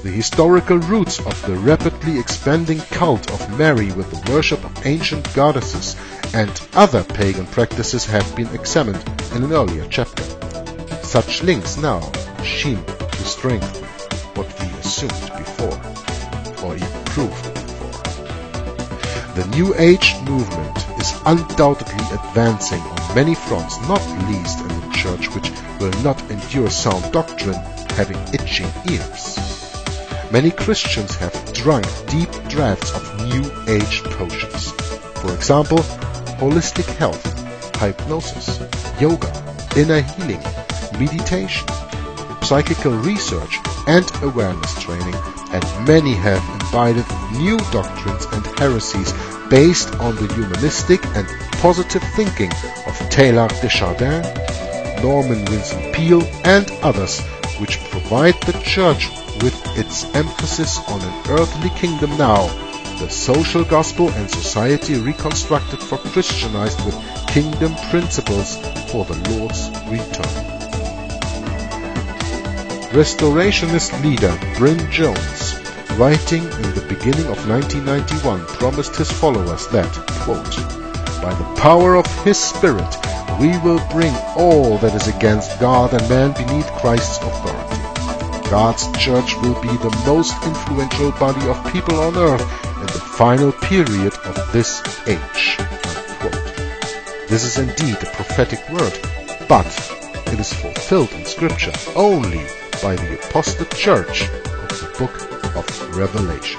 The historical roots of the rapidly expanding cult of Mary with the worship of ancient goddesses and other pagan practices have been examined in an earlier chapter. Such links now seem to strengthen what we assumed before, or even proved before. The New Age movement is undoubtedly advancing on many fronts, not least in the Church, which will not endure sound doctrine, having itching ears. Many Christians have drunk deep draughts of New Age potions. For example, holistic health, hypnosis, yoga, inner healing, meditation, psychical research and awareness training, and many have imbibed new doctrines and heresies based on the humanistic and positive thinking of Teilhard de Chardin, Norman Vincent Peale and others, which provide the Church with its emphasis on an earthly kingdom now, the social gospel and society reconstructed for Christianized with kingdom principles for the Lord's return. Restorationist leader Bryn Jones, writing in the beginning of 1991, promised his followers that, quote, "By the power of His Spirit, we will bring all that is against God and man beneath Christ's authority. God's Church will be the most influential body of people on earth in the final period of this age." Unquote. This is indeed a prophetic word, but it is fulfilled in Scripture only by the apostate Church of the book of Revelation.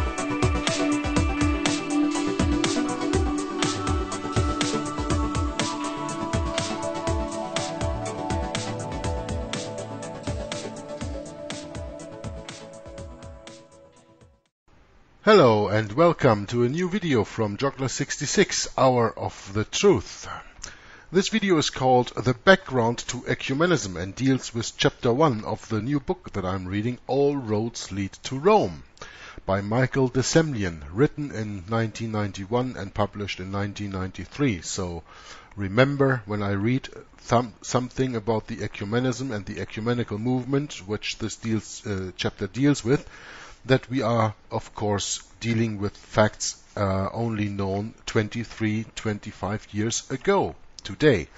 Hello and welcome to a new video from Joggler66, Hour of the Truth. This video is called The Background to Ecumenism and deals with chapter 1 of the new book that I'm reading, All Roads Lead to Rome, by Michael de Semlyen, written in 1991 and published in 1993. So remember, when I read something about the ecumenism and the ecumenical movement, which this chapter deals with, that we are, of course, dealing with facts only known 25 years ago, today.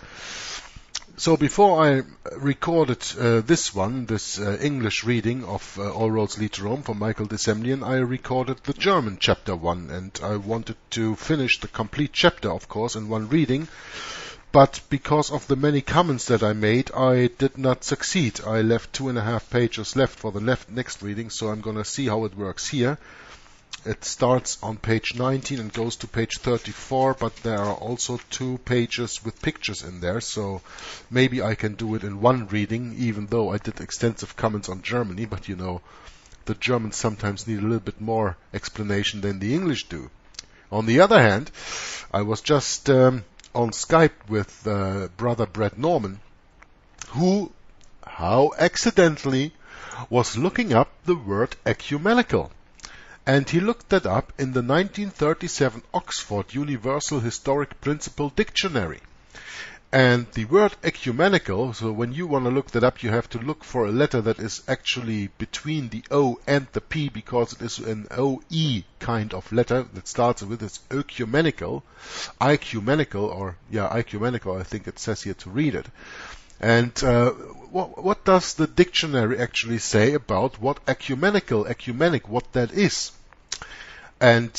So before I recorded this English reading of All Roads Lead to Rome from Michael de Semlyen, I recorded the German chapter 1, and I wanted to finish the complete chapter, of course, in one reading. But because of the many comments that I made, I did not succeed. I left 2.5 pages left for the next reading, so I'm going to see how it works here. It starts on page 19 and goes to page 34, but there are also 2 pages with pictures in there, so maybe I can do it in one reading, even though I did extensive comments on Germany, but you know, the Germans sometimes need a little bit more explanation than the English do. On the other hand, I was just on Skype with Brother Brett Norman, who, how accidentally, was looking up the word ecumenical. And he looked that up in the 1937 Oxford Universal Historic Principle Dictionary. And the word ecumenical, so when you want to look that up, you have to look for a letter that is actually between the O and the P, because it is an OE kind of letter that starts with it's ecumenical, ecumenical, I think it says here to read it. And what does the dictionary actually say about what ecumenic, what that is? And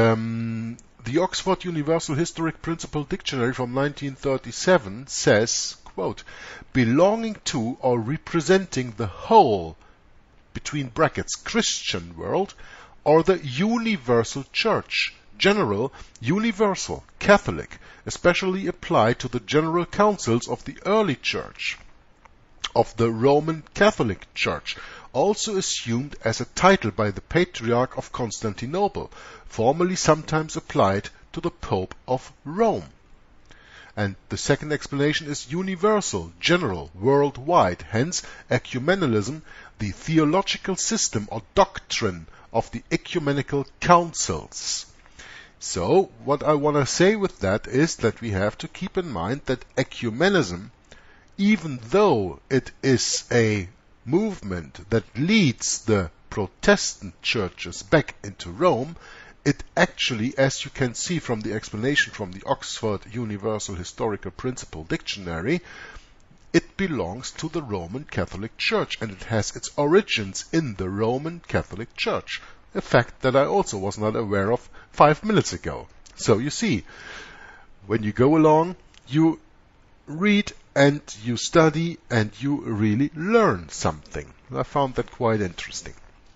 the Oxford Universal Historic Principle Dictionary from 1937 says, quote, belonging to or representing the whole, between brackets, Christian world, or the universal church, general, universal, Catholic, especially applied to the general councils of the early church, of the Roman Catholic Church, also assumed as a title by the Patriarch of Constantinople, formerly sometimes applied to the Pope of Rome. And the second explanation is universal, general, worldwide, hence ecumenism, the theological system or doctrine of the ecumenical councils. So, what I want to say with that is that we have to keep in mind that ecumenism, even though it is a movement that leads the Protestant churches back into Rome, it actually, as you can see from the explanation from the Oxford Universal Historical Principle Dictionary, it belongs to the Roman Catholic Church, and it has its origins in the Roman Catholic Church. A fact that I also was not aware of 5 minutes ago. So you see, when you go along, you read and you study and you really learn something. I found that quite interesting.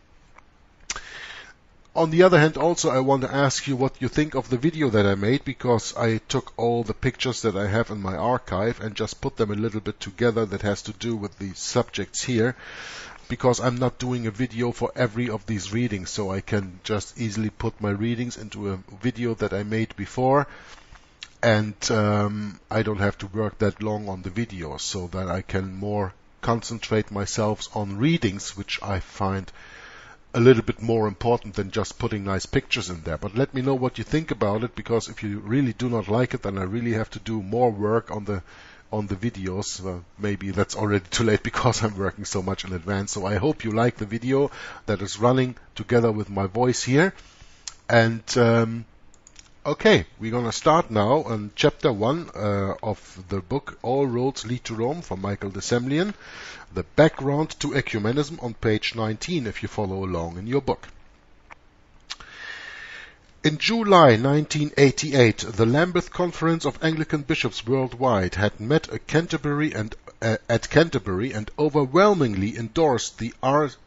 On the other hand, also I want to ask you what you think of the video that I made, because I took all the pictures that I have in my archive and just put them a little bit together that has to do with the subjects here, because I'm not doing a video for every of these readings, so I can just easily put my readings into a video that I made before, and I don't have to work that long on the video, so that I can more concentrate myself on readings, which I find a little bit more important than just putting nice pictures in there. But let me know what you think about it, because if you really do not like it, then I really have to do more work on the videos. Maybe that's already too late because I'm working so much in advance. So I hope you like the video that is running together with my voice here. And okay, we're going to start now on chapter 1 of the book All Roads Lead to Rome from Michael de Semlyen, the background to ecumenism, on page 19 if you follow along in your book. In July 1988, the Lambeth Conference of Anglican Bishops Worldwide had met at Canterbury and overwhelmingly endorsed the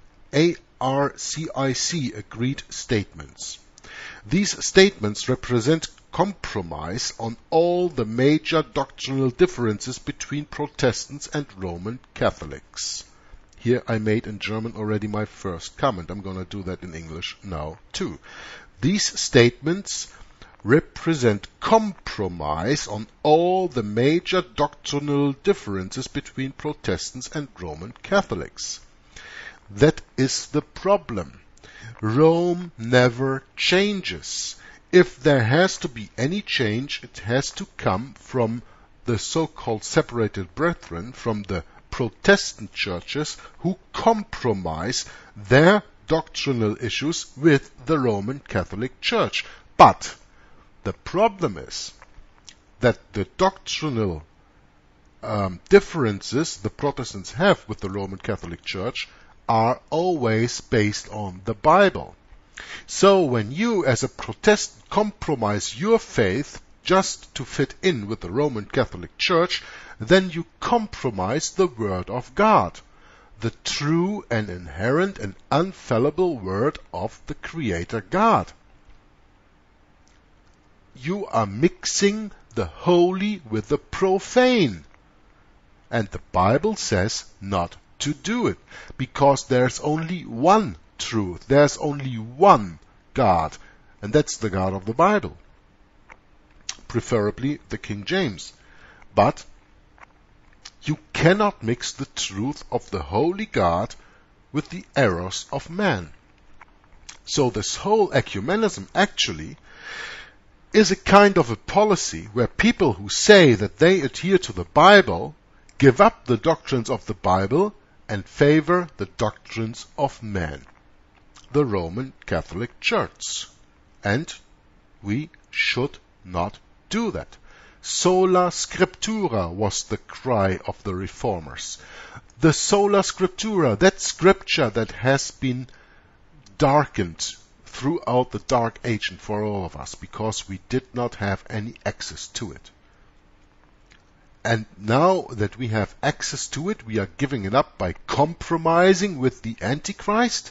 ARCIC agreed statements. These statements represent compromise on all the major doctrinal differences between Protestants and Roman Catholics. Here I made in German already my first comment. I'm going to do that in English now too. These statements represent compromise on all the major doctrinal differences between Protestants and Roman Catholics. That is the problem. Rome never changes. If there has to be any change, it has to come from the so-called separated brethren, from the Protestant churches who compromise their doctrinal issues with the Roman Catholic Church. But the problem is that the doctrinal differences the Protestants have with the Roman Catholic Church are always based on the Bible. So when you as a Protestant compromise your faith just to fit in with the Roman Catholic Church, then you compromise the Word of God, the true and inherent and infallible Word of the Creator God. You are mixing the holy with the profane. And the Bible says not to do it, because there's only one truth, there's only one God, and that's the God of the Bible, preferably the King James. But you cannot mix the truth of the holy God with the errors of man. So this whole ecumenism actually is a kind of a policy where people who say that they adhere to the Bible give up the doctrines of the Bible and favor the doctrines of man, the Roman Catholic Church. And we should not do that. Sola Scriptura was the cry of the Reformers. The Sola Scriptura, that scripture that has been darkened throughout the Dark Age and for all of us, because we did not have any access to it. And now that we have access to it, we are giving it up by compromising with the Antichrist?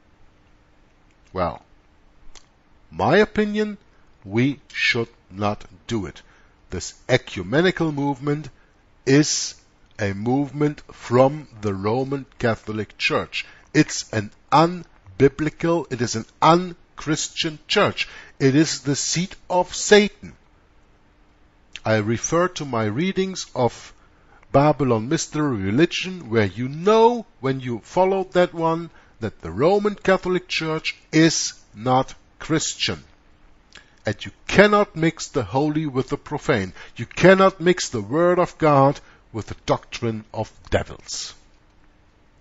Well, my opinion, we should not do it. This ecumenical movement is a movement from the Roman Catholic Church. It's an unbiblical, it is an unchristian church. It is the seat of Satan. I refer to my readings of Babylon Mystery Religion, where you know, when you followed that one, that the Roman Catholic Church is not Christian. And you cannot mix the holy with the profane. You cannot mix the Word of God with the doctrine of devils.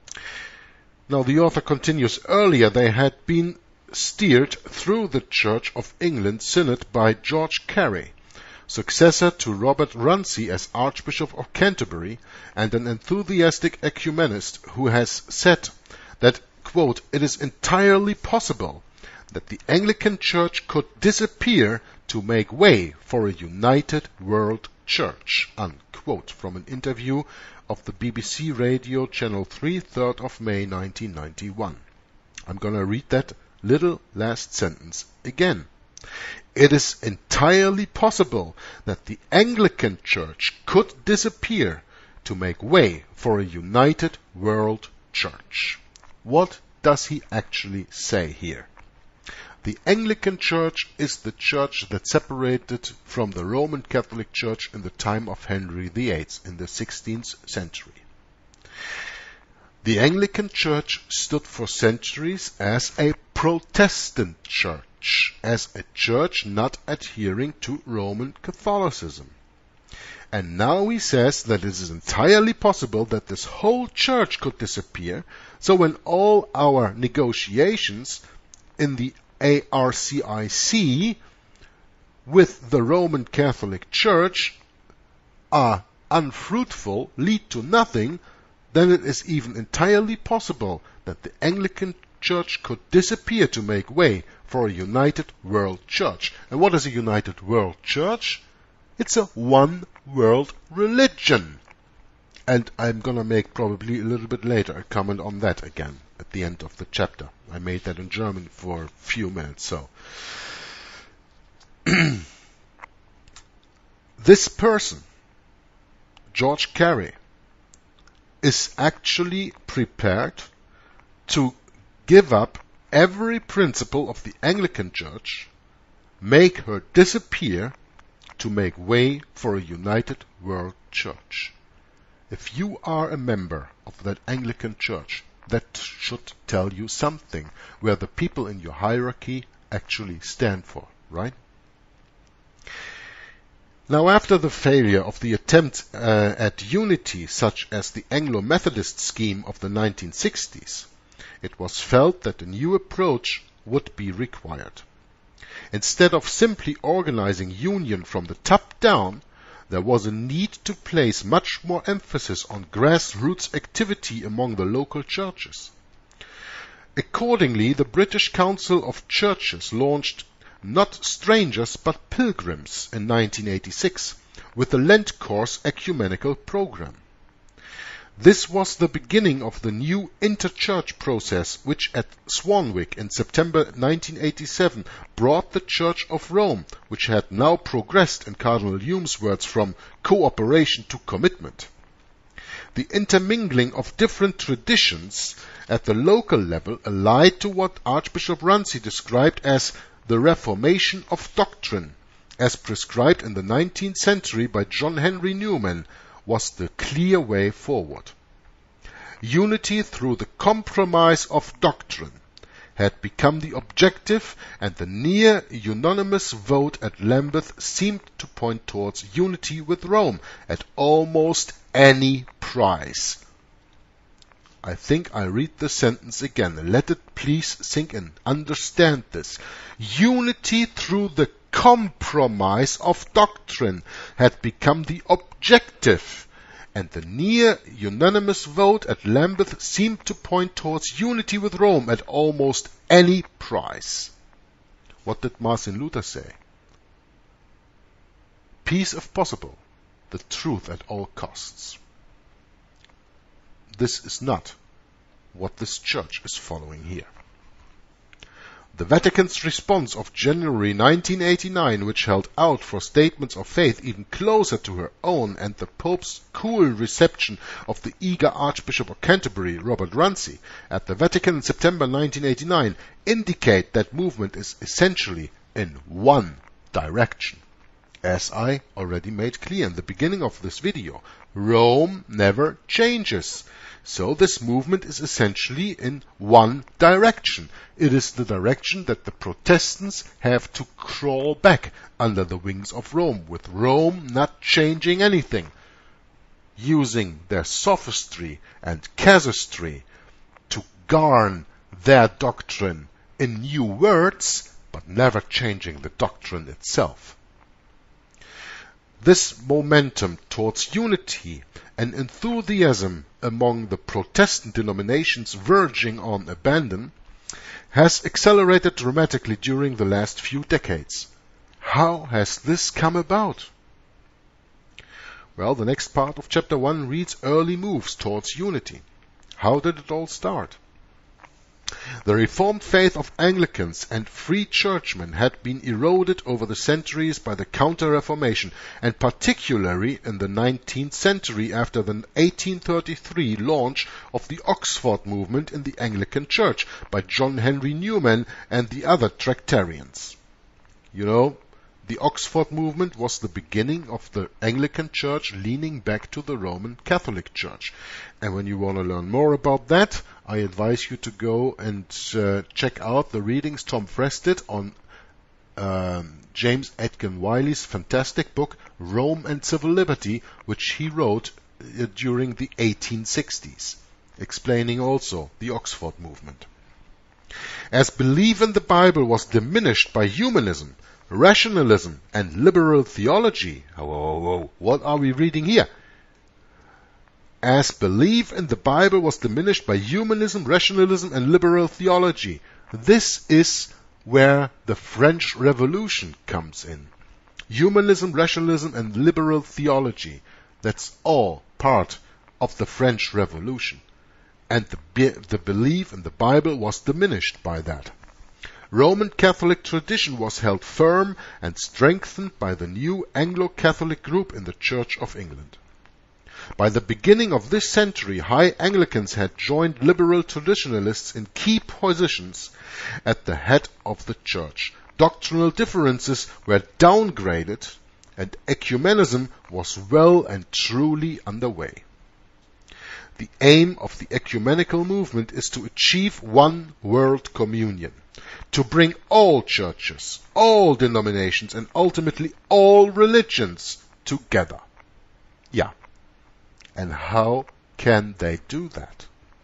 Now the author continues, earlier they had been steered through the Church of England Synod by George Carey, successor to Robert Runcie as Archbishop of Canterbury, and an enthusiastic ecumenist who has said that, quote, it is entirely possible that the Anglican Church could disappear to make way for a united world church, unquote, from an interview of the BBC Radio Channel 3, 3rd of May 1991. I'm going to read that little last sentence again. It is entirely possible that the Anglican Church could disappear to make way for a united world church. What does he actually say here? The Anglican Church is the church that separated from the Roman Catholic Church in the time of Henry VIII in the 16th century. The Anglican Church stood for centuries as a Protestant church, as a church not adhering to Roman Catholicism. And now he says that it is entirely possible that this whole church could disappear, so when all our negotiations in the ARCIC with the Roman Catholic Church are unfruitful, lead to nothing, then it is even entirely possible that the Anglican Church could disappear to make way for a united world church. And what is a united world church? It's a one world religion. And I'm going to make probably a little bit later a comment on that again at the end of the chapter. I made that in German for a few minutes. So this person, George Carey, is actually prepared to give up every principle of the Anglican Church, make her disappear to make way for a united world church. If you are a member of that Anglican Church, that should tell you something where the people in your hierarchy actually stand for, right? Now, after the failure of the attempt at unity, such as the Anglo-Methodist scheme of the 1960s, it was felt that a new approach would be required. Instead of simply organizing union from the top down, there was a need to place much more emphasis on grassroots activity among the local churches. Accordingly, the British Council of Churches launched Not Strangers but Pilgrims in 1986 with the Lent Course ecumenical program. This was the beginning of the new interchurch process which at Swanwick in September 1987 brought the Church of Rome, which had now progressed in Cardinal Hume's words from cooperation to commitment. The intermingling of different traditions at the local level allied to what Archbishop Runcie described as the Reformation of doctrine, as prescribed in the 19th century by John Henry Newman, was the clear way forward. Unity through the compromise of doctrine had become the objective, and the near unanimous vote at Lambeth seemed to point towards unity with Rome at almost any price. I think I read the sentence again. Let it please sink in. Understand this. Unity through the compromise of doctrine had become the objective, and the near unanimous vote at Lambeth seemed to point towards unity with Rome at almost any price. What did Martin Luther say? Peace if possible, the truth at all costs. This is not what this church is following here. The Vatican's response of January 1989, which held out for statements of faith even closer to her own, and the Pope's cool reception of the eager Archbishop of Canterbury, Robert Runcie, at the Vatican in September 1989, indicate that movement is essentially in one direction. As I already made clear in the beginning of this video, Rome never changes. So this movement is essentially in one direction. It is the direction that the Protestants have to crawl back under the wings of Rome, with Rome not changing anything, using their sophistry and casuistry garn their doctrine in new words, but never changing the doctrine itself. This momentum towards unity and enthusiasm among the Protestant denominations verging on abandon has accelerated dramatically during the last few decades. How has this come about? Well, the next part of chapter 1 reads early moves towards unity. How did it all start? The Reformed faith of Anglicans and Free Churchmen had been eroded over the centuries by the Counter-Reformation, and particularly in the 19th century after the 1833 launch of the Oxford movement in the Anglican Church by John Henry Newman and the other Tractarians. You know, the Oxford movement was the beginning of the Anglican Church leaning back to the Roman Catholic Church. And when you want to learn more about that, I advise you to go and check out the readings Tom Fress did on James Edgar Wiley's fantastic book, Rome and Civil Liberty, which he wrote during the 1860s, explaining also the Oxford movement. As belief in the Bible was diminished by humanism, rationalism, and liberal theology. What are we reading here? As belief in the Bible was diminished by humanism, rationalism, and liberal theology. This is where the French Revolution comes in. Humanism, rationalism, and liberal theology. That's all part of the French Revolution. And the belief in the Bible was diminished by that. Roman Catholic tradition was held firm and strengthened by the new Anglo-Catholic group in the Church of England. By the beginning of this century, high Anglicans had joined liberal traditionalists in key positions at the head of the Church. Doctrinal differences were downgraded, and ecumenism was well and truly underway. The aim of the ecumenical movement is to achieve one world communion, to bring all churches, all denominations, and ultimately all religions together. Yeah. And how can they do that?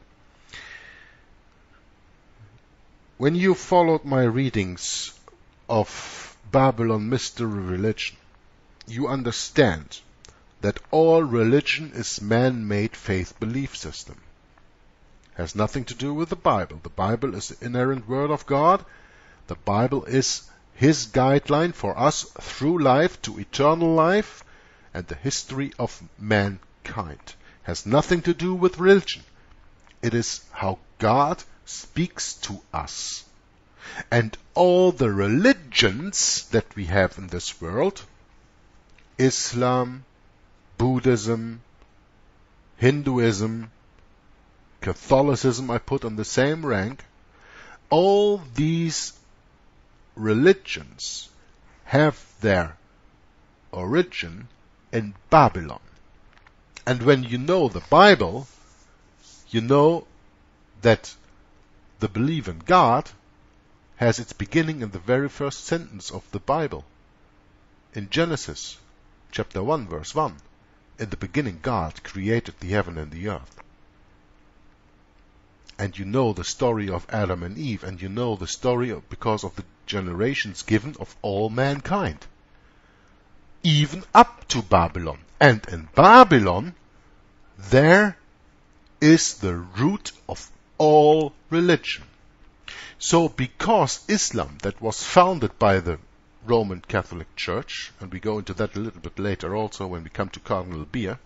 When you followed my readings of Babylon Mystery Religion, you understand that all religion is man-made faith belief system. Has nothing to do with the Bible. The Bible is the inerrant word of God. The Bible is His guideline for us through life to eternal life and the history of mankind. Has nothing to do with religion. It is how God speaks to us. And all the religions that we have in this world, Islam, Buddhism, Hinduism, Catholicism, I put on the same rank, all these religions have their origin in Babylon. And when you know the Bible, you know that the belief in God has its beginning in the very first sentence of the Bible. In Genesis, chapter 1, verse 1, in the beginning God created the heaven and the earth. And you know the story of Adam and Eve, and you know the story because of the generations given of all mankind. Even up to Babylon. And in Babylon, there is the root of all religion. So because Islam, that was founded by the Roman Catholic Church, and we go into that a little bit later also when we come to Cardinal Beer,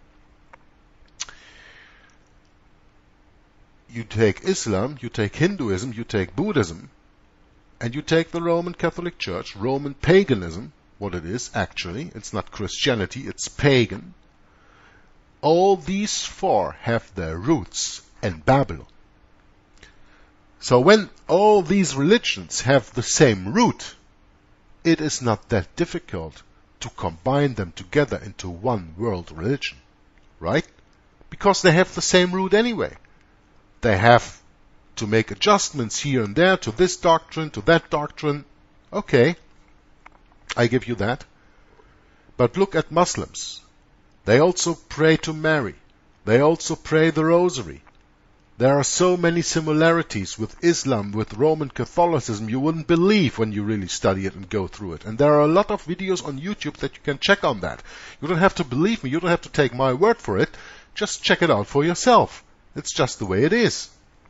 you take Islam, you take Hinduism, you take Buddhism, and you take the Roman Catholic Church, Roman paganism, what it is actually, it's not Christianity, it's pagan. All these four have their roots in Babylon. So when all these religions have the same root, it is not that difficult to combine them together into one world religion, right? Because they have the same root anyway. They have to make adjustments here and there to this doctrine, to that doctrine. Okay, I give you that. But look at Muslims. They also pray to Mary. They also pray the rosary. There are so many similarities with Islam, with Roman Catholicism, you wouldn't believe when you really study it and go through it. And there are a lot of videos on YouTube that you can check on that. You don't have to believe me, you don't have to take my word for it. Just check it out for yourself. It's just the way it is.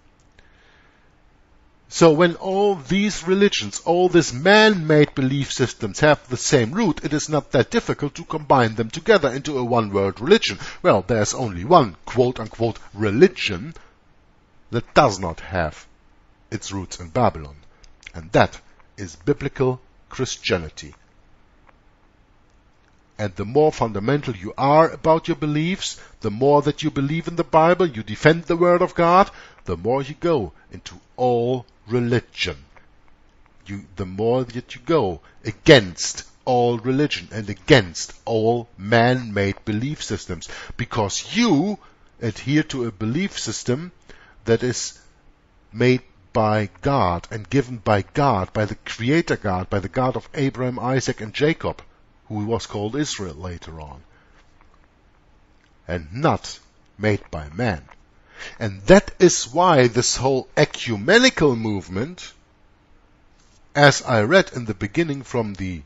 So when all these religions, all these man-made belief systems have the same root, it is not that difficult to combine them together into a one-world religion. Well, there's only one quote-unquote religion that does not have its roots in Babylon, and that is biblical Christianity. And the more fundamental you are about your beliefs, the more that you believe in the Bible, you defend the Word of God, the more you go into all religion. The more that you go against all religion and against all man-made belief systems, because you adhere to a belief system that is made by God and given by God, by the Creator God, by the God of Abraham, Isaac, and Jacob, who was called Israel later on, and not made by man. And that is why this whole ecumenical movement, as I read in the beginning from the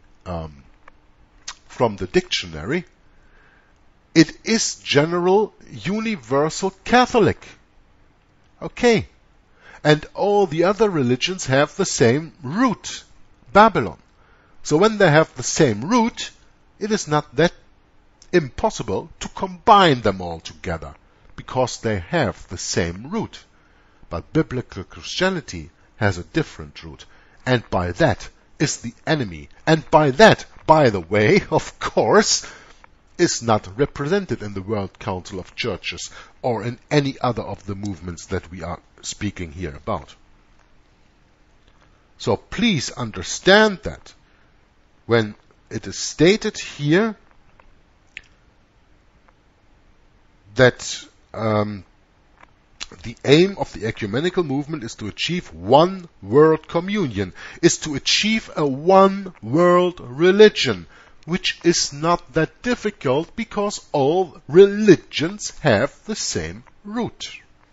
dictionary, it is general, universal Catholic. Okay. And all the other religions have the same root, Babylon. So when they have the same root, it is not that impossible to combine them all together, because they have the same root. But biblical Christianity has a different root, and by that is the enemy. And by that, by the way, of course, is not represented in the World Council of Churches or in any other of the movements that we are speaking here about. So please understand that when it is stated here that the aim of the ecumenical movement is to achieve one world communion, is to achieve a one world religion, which is not that difficult because all religions have the same root.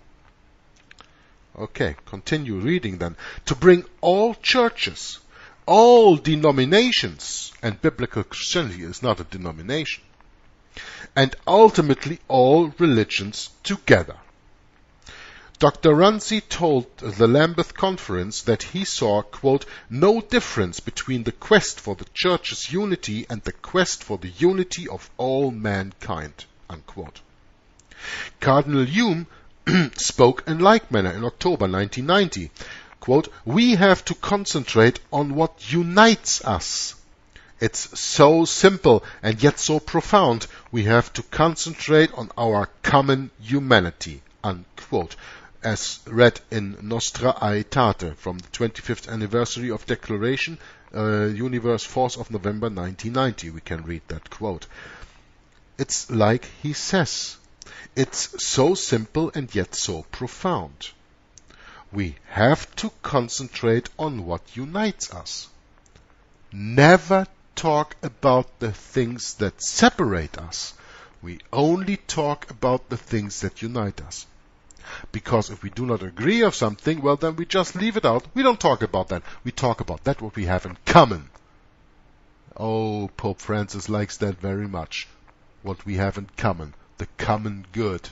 Okay, continue reading then. To bring all churches, all denominations, and biblical Christianity is not a denomination, and ultimately all religions together. Dr. Runcie told the Lambeth Conference that he saw, quote, no difference between the quest for the Church's unity and the quest for the unity of all mankind, unquote. Cardinal Hume spoke in like manner in October 1990. Quote, we have to concentrate on what unites us. It's so simple and yet so profound. We have to concentrate on our common humanity, unquote. As read in Nostra Aetate from the 25th anniversary of Declaration, Universe 4th of November 1990. We can read that quote. It's like he says. It's so simple and yet so profound. We have to concentrate on what unites us. Never talk about the things that separate us. We only talk about the things that unite us. Because if we do not agree of something, well, then we just leave it out. We don't talk about that. We talk about that what we have in common. Oh, Pope Francis likes that very much. What we have in common. The common good.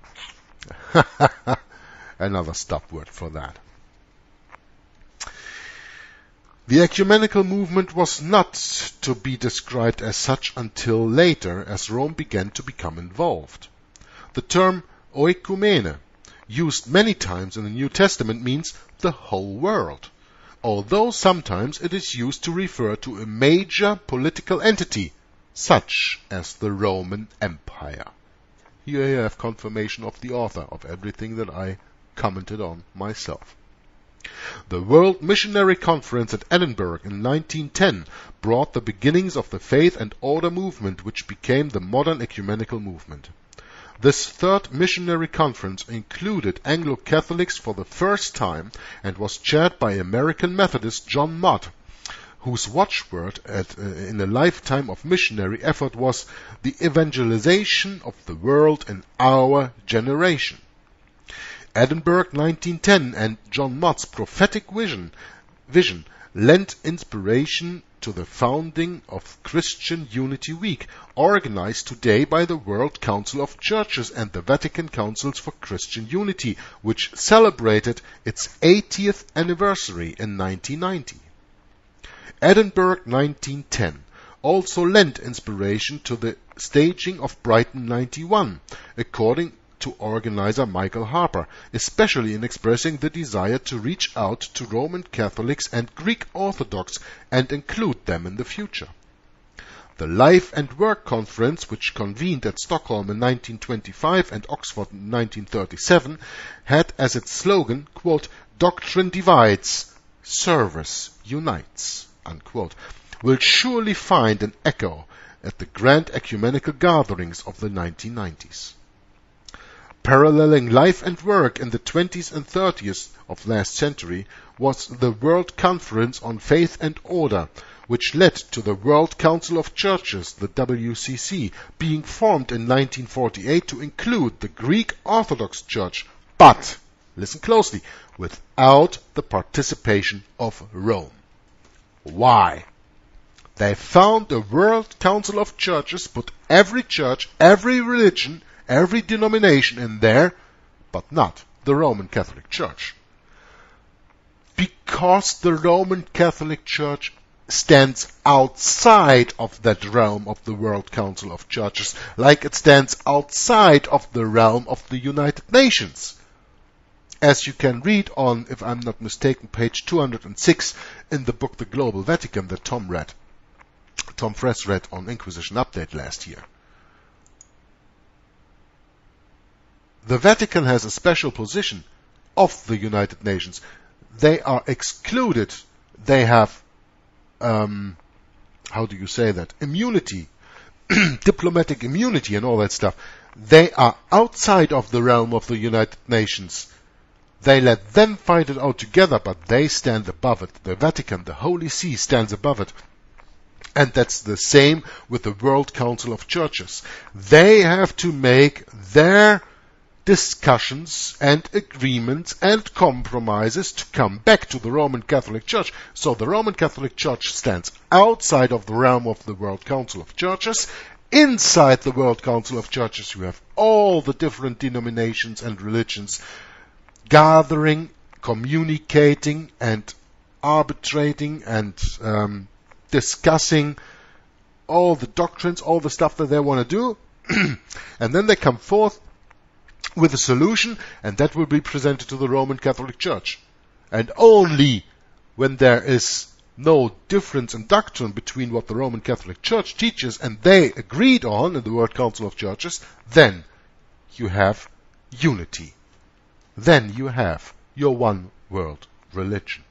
Another stop word for that. The ecumenical movement was not to be described as such until later, as Rome began to become involved. The term oikumene, used many times in the New Testament, means the whole world, although sometimes it is used to refer to a major political entity, such as the Roman Empire. Here you have confirmation of the author of everything that I commented on myself. The World Missionary Conference at Edinburgh in 1910 brought the beginnings of the faith and order movement, which became the modern ecumenical movement. This third missionary conference included Anglo-Catholics for the first time and was chaired by American Methodist John Mott, whose watchword in a lifetime of missionary effort was the evangelization of the world in our generation. Edinburgh 1910 and John Mott's prophetic vision lent inspiration to the founding of Christian Unity Week, organized today by the World Council of Churches and the Vatican Councils for Christian Unity, which celebrated its 80th anniversary in 1990. Edinburgh 1910 also lent inspiration to the staging of Brighton 91, according to organizer Michael Harper, especially in expressing the desire to reach out to Roman Catholics and Greek Orthodox and include them in the future. The Life and Work Conference, which convened at Stockholm in 1925 and Oxford in 1937, had as its slogan, quote, "Doctrine divides, service unites," unquote, will surely find an echo at the grand ecumenical gatherings of the 1990s. Paralleling life and work in the 20s and 30s of last century was the World Conference on Faith and Order, which led to the World Council of Churches, the WCC, being formed in 1948 to include the Greek Orthodox Church, but, listen closely, without the participation of Rome. Why? They found the World Council of Churches put every church, every religion, every denomination in there, but not the Roman Catholic Church. Because the Roman Catholic Church stands outside of that realm of the World Council of Churches, like it stands outside of the realm of the United Nations. As you can read on, if I'm not mistaken, page 206 in the book The Global Vatican that Tom Fress read on Inquisition Update last year. The Vatican has a special position of the United Nations. They are excluded. They have, how do you say that? Immunity, diplomatic immunity and all that stuff. They are outside of the realm of the United Nations. They let them fight it out together, but they stand above it. The Vatican, the Holy See, stands above it. And that's the same with the World Council of Churches. They have to make their discussions and agreements and compromises to come back to the Roman Catholic Church. So the Roman Catholic Church stands outside of the realm of the World Council of Churches. Inside the World Council of Churches, you have all the different denominations and religions gathering, communicating, and arbitrating and discussing all the doctrines, all the stuff that they want to do. And then they come forth with a solution, and that will be presented to the Roman Catholic Church. And only when there is no difference in doctrine between what the Roman Catholic Church teaches and they agreed on in the World Council of Churches, then you have unity. Then you have your one world religion.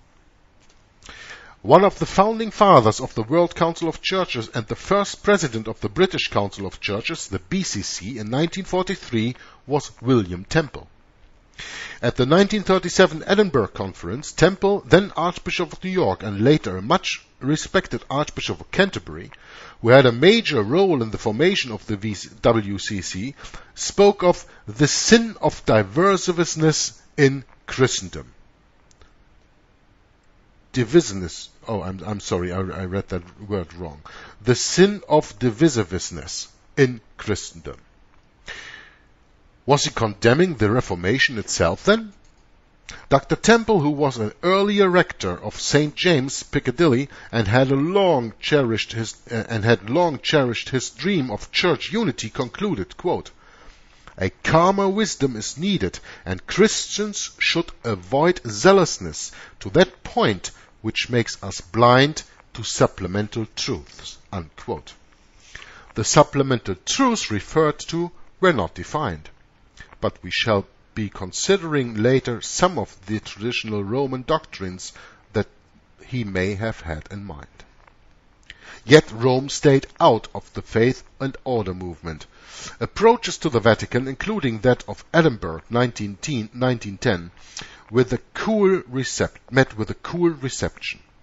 One of the founding fathers of the World Council of Churches and the first president of the British Council of Churches, the BCC, in 1943 was William Temple. At the 1937 Edinburgh Conference, Temple, then Archbishop of New York and later a much respected Archbishop of Canterbury, who had a major role in the formation of the WCC, spoke of the sin of divisiveness in Christendom. Divisiveness. Oh, I'm sorry, I read that word wrong. The sin of divisiveness in Christendom. Was he condemning the Reformation itself then? Dr. Temple, who was an earlier rector of St. James, Piccadilly, and had long cherished his dream of church unity, concluded, quote, "A calmer wisdom is needed, and Christians should avoid zealousness to that point which makes us blind to supplemental truths," unquote. The supplemental truths referred to were not defined, but we shall be considering later some of the traditional Roman doctrines that he may have had in mind. Yet Rome stayed out of the faith and order movement. Approaches to the Vatican, including that of Edinburgh 1910, met with a cool reception.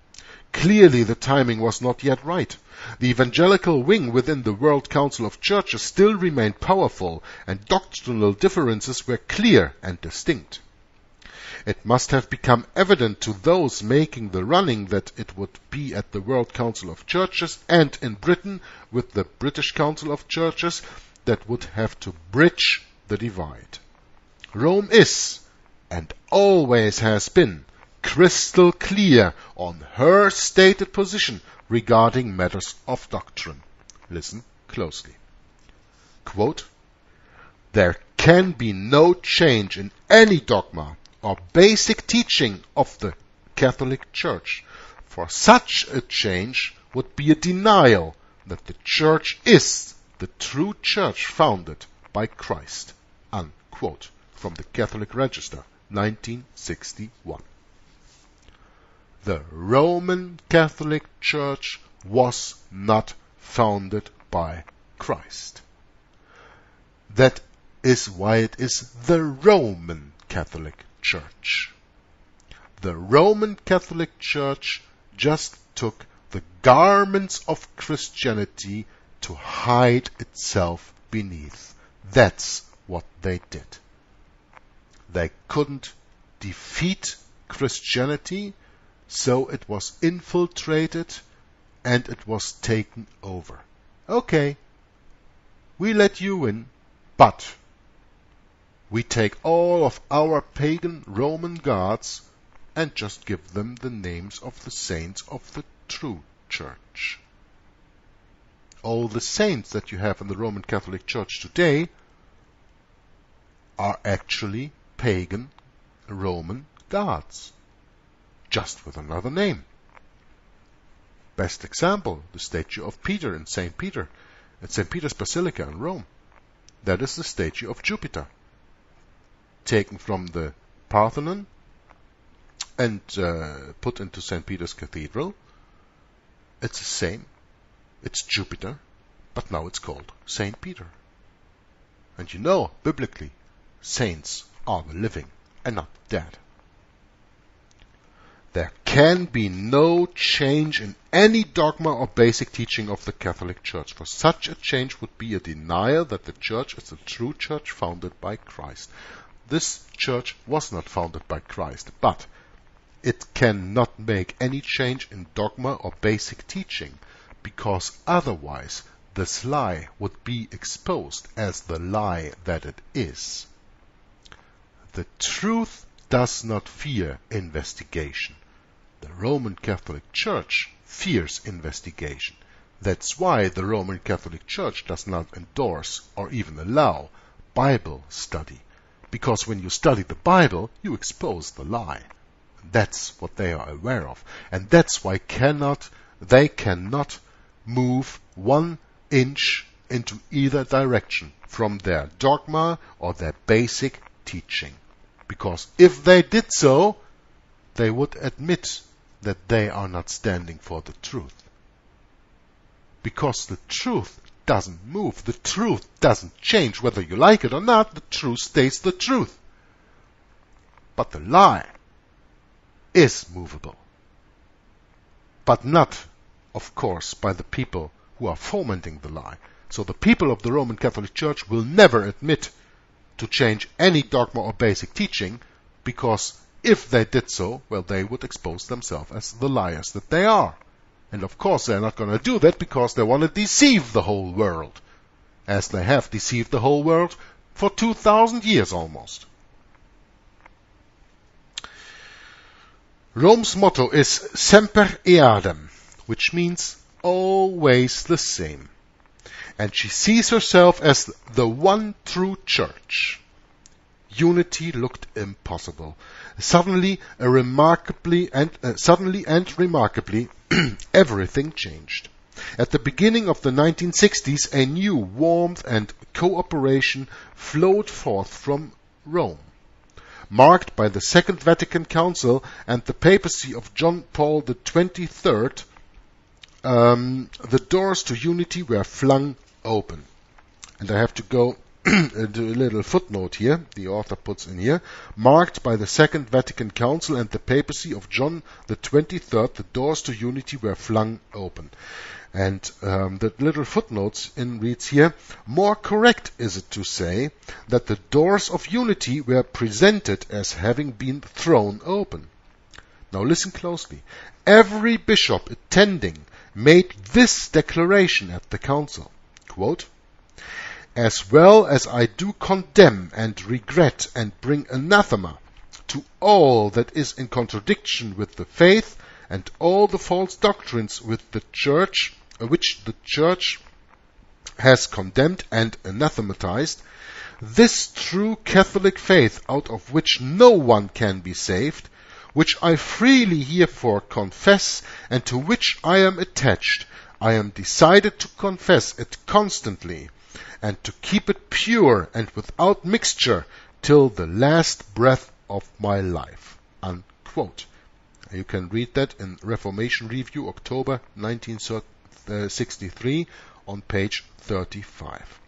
Clearly the timing was not yet right. The evangelical wing within the World Council of Churches still remained powerful, and doctrinal differences were clear and distinct. It must have become evident to those making the running that it would be at the World Council of Churches and in Britain with the British Council of Churches that would have to bridge the divide. Rome is, and always has been, crystal clear on her stated position regarding matters of doctrine. Listen closely. Quote, "There can be no change in any dogma or basic teaching of the Catholic Church, for such a change would be a denial that the Church is the true Church founded by Christ." Unquote. From the Catholic Register, 1961. The Roman Catholic Church was not founded by Christ. That is why it is the Roman Catholic Church. The Roman Catholic Church just took the garments of Christianity to hide itself beneath. That's what they did. They couldn't defeat Christianity, so it was infiltrated and it was taken over. Okay, we let you in, but we take all of our pagan Roman gods and just give them the names of the saints of the true Church. All the saints that you have in the Roman Catholic Church today are actually pagan Roman gods, just with another name. Best example, the statue of Peter in St. Peter, at St. Peter's Basilica in Rome. That is the statue of Jupiter, taken from the Parthenon and put into St. Peter's Cathedral. It's the same. It's Jupiter, but now it's called St. Peter. And you know, biblically, saints are the living and not the dead. There can be no change in any dogma or basic teaching of the Catholic Church, for such a change would be a denial that the Church is the true Church founded by Christ. This Church was not founded by Christ, but it cannot make any change in dogma or basic teaching, because otherwise this lie would be exposed as the lie that it is. The truth does not fear investigation. The Roman Catholic Church fears investigation. That's why the Roman Catholic Church does not endorse or even allow Bible study. Because when you study the Bible, you expose the lie. That's what they are aware of. And that's why they cannot move 1 inch into either direction from their dogma or their basic teaching. Because if they did so, they would admit that they are not standing for the truth. Because the truth doesn't move. The truth doesn't change. Whether you like it or not, the truth stays the truth. But the lie is movable. But not, of course, by the people who are fomenting the lie. So the people of the Roman Catholic Church will never admit to change any dogma or basic teaching, because if they did so, well, they would expose themselves as the liars that they are. And of course they're not going to do that because they want to deceive the whole world, as they have deceived the whole world for 2,000 years almost. Rome's motto is Semper Eadem, which means always the same. And she sees herself as the one true Church. Unity looked impossible. Suddenly and remarkably, everything changed. At the beginning of the 1960s, a new warmth and cooperation flowed forth from Rome. Marked by the Second Vatican Council and the papacy of John Paul XXIII, the doors to unity were flung open. And I have to go little footnote here, the author puts in here, marked by the Second Vatican Council and the papacy of John the 23rd, the doors to unity were flung open. And the little footnotes in reads here, more correct is it to say that the doors of unity were presented as having been thrown open. Now listen closely. Every bishop attending made this declaration at the council, quote, as well as I do condemn and regret and bring anathema to all that is in contradiction with the faith and all the false doctrines with the Church, which the Church has condemned and anathematized, this true Catholic faith out of which no one can be saved, which I freely herefore confess and to which I am attached, I am decided to confess it constantly and to keep it pure and without mixture till the last breath of my life. Unquote. You can read that in Reformation Review, October 1963, on page 35.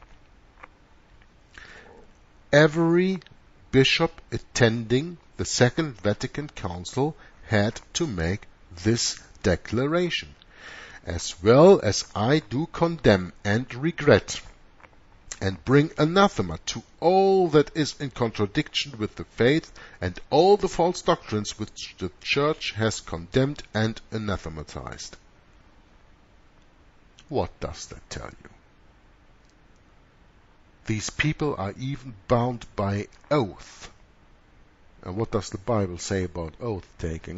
Every bishop attending the Second Vatican Council had to make this declaration. As well as I do condemn and regret and bring anathema to all that is in contradiction with the faith and all the false doctrines which the Church has condemned and anathematized. What does that tell you? These people are even bound by oath. And what does the Bible say about oath taking?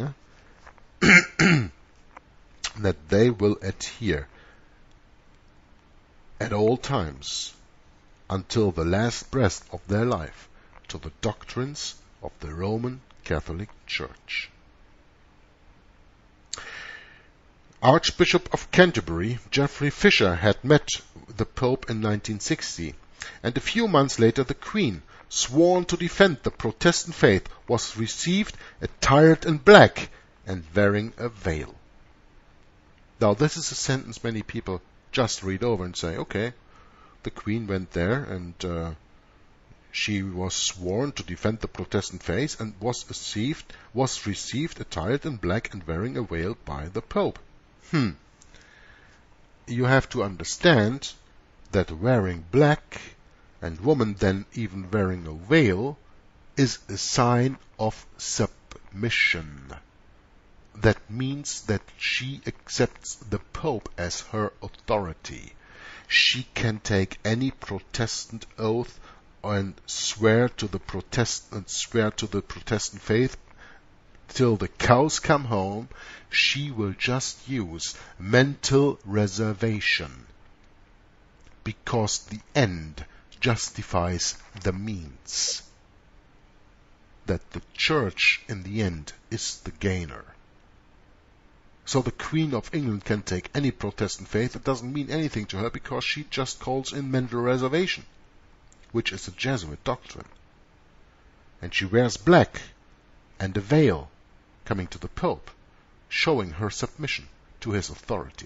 That they will adhere at all times until the last breath of their life to the doctrines of the Roman Catholic Church. Archbishop of Canterbury, Geoffrey Fisher, had met the Pope in 1960, and a few months later the Queen, sworn to defend the Protestant faith, was received attired in black and wearing a veil. Now this is a sentence many people just read over and say, okay, the Queen went there and she was sworn to defend the Protestant faith and was received attired in black and wearing a veil by the Pope. You have to understand that wearing black and woman then even wearing a veil is a sign of submission. That means that she accepts the Pope as her authority. She can take any Protestant oath and swear to the Protestant faith till the cows come home. She will just use mental reservation because the end justifies the means. That the Church in the end is the gainer. So the Queen of England can take any Protestant faith. It doesn't mean anything to her because she just calls in mental reservation, which is a Jesuit doctrine. And she wears black and a veil coming to the Pope, showing her submission to his authority.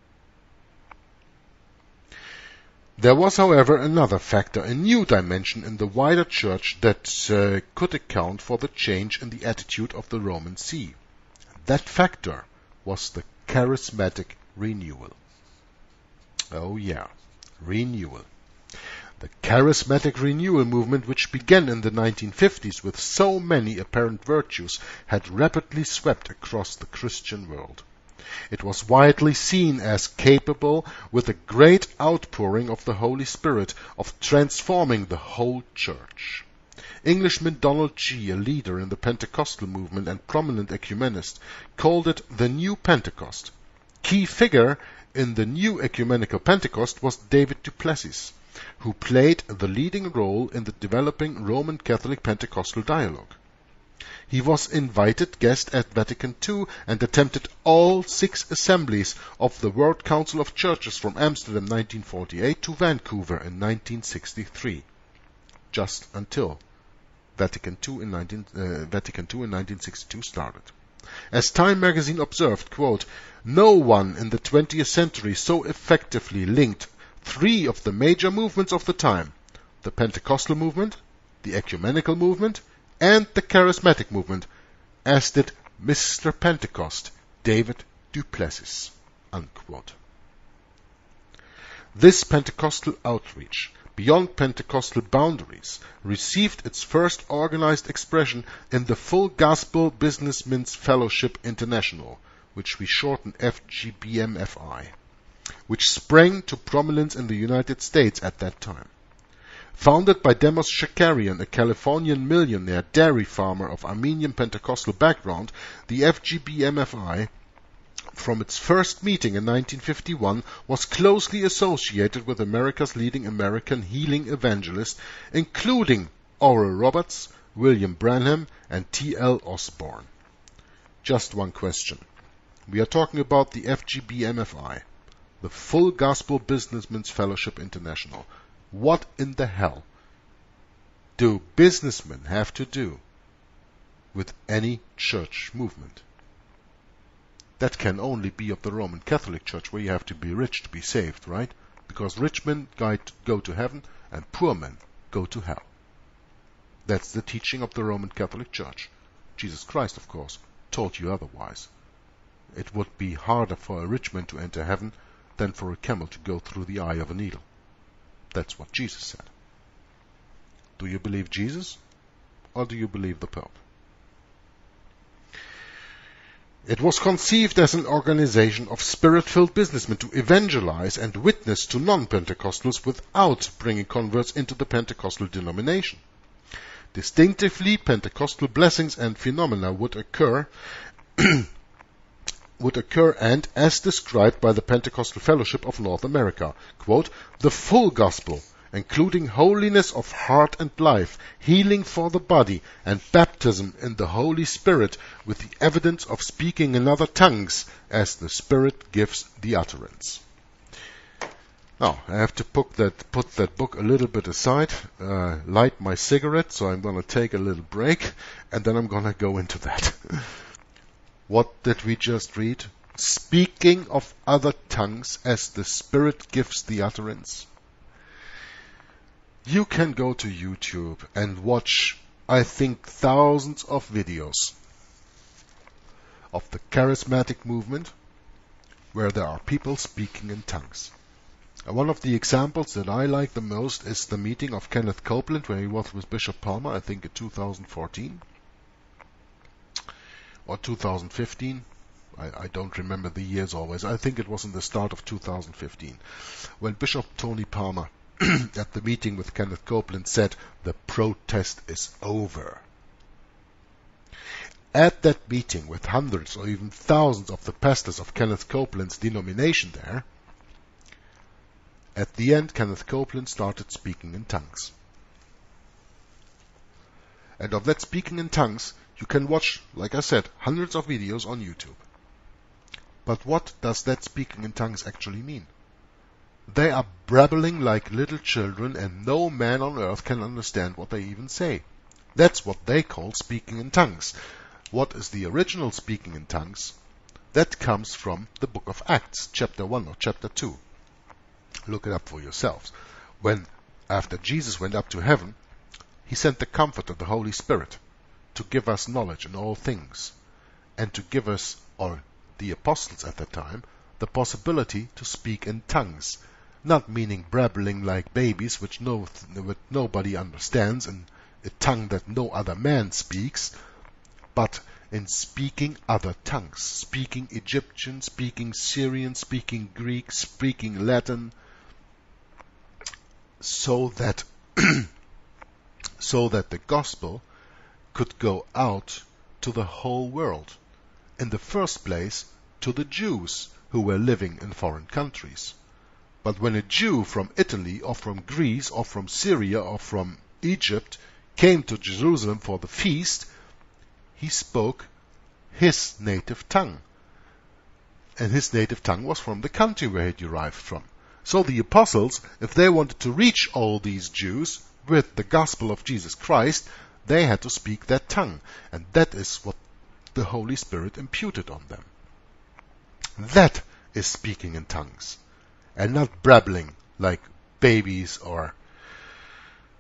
There was, however, another factor, a new dimension in the wider Church that could account for the change in the attitude of the Roman See. That factor was the charismatic renewal. Oh yeah, renewal. The charismatic renewal movement, which began in the 1950s with so many apparent virtues, had rapidly swept across the Christian world. It was widely seen as capable, with a great outpouring of the Holy Spirit, of transforming the whole Church. Englishman Donald G., a leader in the Pentecostal movement and prominent ecumenist, called it the New Pentecost. Key figure in the new ecumenical Pentecost was David du Plessis, who played the leading role in the developing Roman Catholic Pentecostal dialogue. He was invited guest at Vatican II and attended all 6 assemblies of the World Council of Churches from Amsterdam 1948 to Vancouver in 1963, just until Vatican II in 1962 started. As Time magazine observed, quote, no one in the 20th century so effectively linked 3 of the major movements of the time, the Pentecostal movement, the ecumenical movement, and the charismatic movement, as did Mr. Pentecost, David du Plessis." Unquote. This Pentecostal outreach, beyond Pentecostal boundaries, received its first organized expression in the Full Gospel Businessmen's Fellowship International, which we shorten FGBMFI, which sprang to prominence in the United States at that time. Founded by Demos Shakarian, a Californian millionaire dairy farmer of Armenian Pentecostal background, the FGBMFI, from its first meeting in 1951, was closely associated with America's leading American healing evangelists, including Oral Roberts, William Branham, and T.L. Osborne. Just one question. We are talking about the FGBMFI, the Full Gospel Businessmen's Fellowship International. What in the hell do businessmen have to do with any church movement? That can only be of the Roman Catholic Church, where you have to be rich to be saved, right? Because rich men go to heaven and poor men go to hell. That's the teaching of the Roman Catholic Church. Jesus Christ, of course, taught you otherwise. It would be harder for a rich man to enter heaven than for a camel to go through the eye of a needle. That's what Jesus said. Do you believe Jesus, or do you believe the Pope? It was conceived as an organization of spirit-filled businessmen to evangelize and witness to non-Pentecostals without bringing converts into the Pentecostal denomination. Distinctively Pentecostal blessings and phenomena would occur and, as described by the Pentecostal Fellowship of North America, quote, "the full gospel, including holiness of heart and life, healing for the body, and baptism in the Holy Spirit with the evidence of speaking in other tongues as the Spirit gives the utterance." Now, I have to put that book a little bit aside, light my cigarette, so I'm going to take a little break, and then I'm going to go into that. What did we just read? Speaking of other tongues as the Spirit gives the utterance. You can go to YouTube and watch, I think, thousands of videos of the charismatic movement where there are people speaking in tongues. And one of the examples that I like the most is the meeting of Kenneth Copeland when he was with Bishop Palmer, I think in 2014. Or 2015. I don't remember the years always. I think it was in the start of 2015. When Bishop Tony Palmer, at the meeting with Kenneth Copeland, said, "The protest is over." At that meeting with hundreds or even thousands of the pastors of Kenneth Copeland's denomination there, at the end Kenneth Copeland started speaking in tongues. And of that speaking in tongues, you can watch, like I said, hundreds of videos on YouTube. But what does that speaking in tongues actually mean? They are brabbling like little children, and no man on earth can understand what they even say. That's what they call speaking in tongues. What is the original speaking in tongues? That comes from the book of Acts, chapter 1 or chapter 2. Look it up for yourselves. When, after Jesus went up to heaven, he sent the Comforter, the Holy Spirit, to give us knowledge in all things, and to give us, or the apostles at that time, the possibility to speak in tongues, not meaning brabbling like babies, which nobody understands, and a tongue that no other man speaks, but in speaking other tongues, speaking Egyptian, speaking Syrian, speaking Greek, speaking Latin, so that the gospel could go out to the whole world. In the first place, to the Jews who were living in foreign countries. But when a Jew from Italy or from Greece or from Syria or from Egypt came to Jerusalem for the feast, he spoke his native tongue. And his native tongue was from the country where he derived from. So the apostles, if they wanted to reach all these Jews with the gospel of Jesus Christ, they had to speak that tongue. And that is what the Holy Spirit imputed on them. That is speaking in tongues, and not brabbling like babies or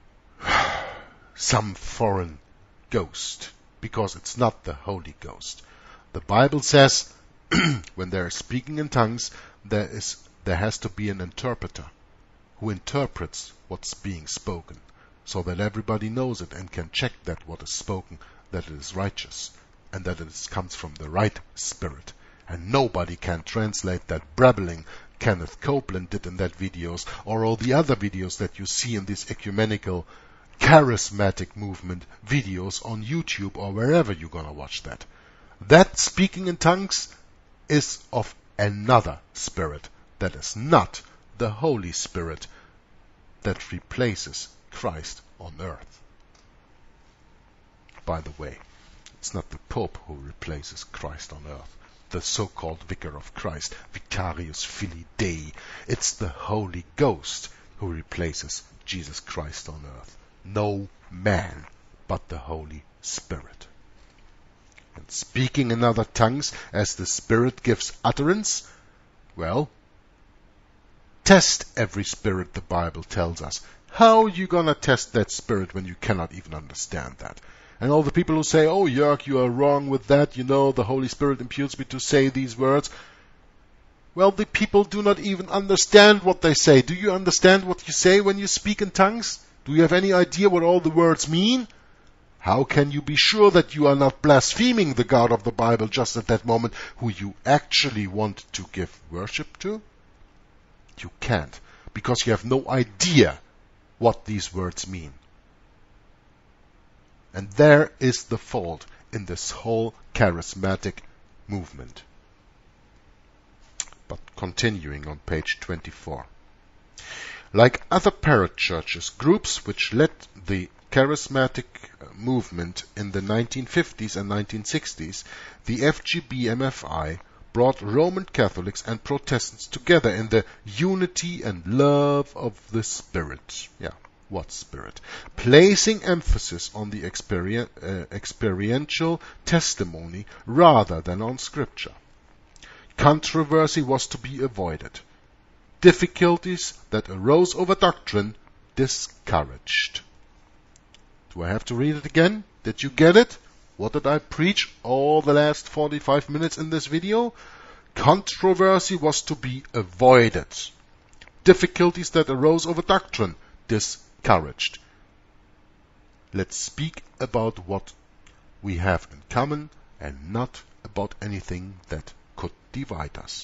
some foreign ghost, because it's not the Holy Ghost. The Bible says when they're speaking in tongues, there has to be an interpreter who interprets what's being spoken, so that everybody knows it and can check that what is spoken, that it is righteous, and that it comes from the right spirit. And nobody can translate that brabbling Kenneth Copeland did in that videos, or all the other videos that you see in these ecumenical charismatic movement videos on YouTube or wherever you're going to watch that. That speaking in tongues is of another spirit. That is not the Holy Spirit that replaces Christ on earth. By the way, it's not the Pope who replaces Christ on earth, the so-called Vicar of Christ, Vicarius Filii Dei. It's the Holy Ghost who replaces Jesus Christ on earth. No man, but the Holy Spirit. And speaking in other tongues as the Spirit gives utterance, well, test every spirit, the Bible tells us. How are you going to test that spirit when you cannot even understand that? And all the people who say, oh, Jörg, you are wrong with that, the Holy Spirit imputes me to say these words. Well, the people do not even understand what they say. Do you understand what you say when you speak in tongues? Do you have any idea what all the words mean? How can you be sure that you are not blaspheming the God of the Bible just at that moment, who you actually want to give worship to? You can't, because you have no idea what these words mean. And there is the fault in this whole charismatic movement. But continuing on page 24. Like other parachurches, groups which led the charismatic movement in the 1950s and 1960s, the FGB-MFI brought Roman Catholics and Protestants together in the unity and love of the Spirit. Yeah, what Spirit? Placing emphasis on the experiential testimony rather than on Scripture. Controversy was to be avoided. Difficulties that arose over doctrine discouraged. Do I have to read it again? Did you get it? What did I preach all the last 45 minutes in this video? Controversy was to be avoided. Difficulties that arose over doctrine discouraged. Let's speak about what we have in common and not about anything that could divide us.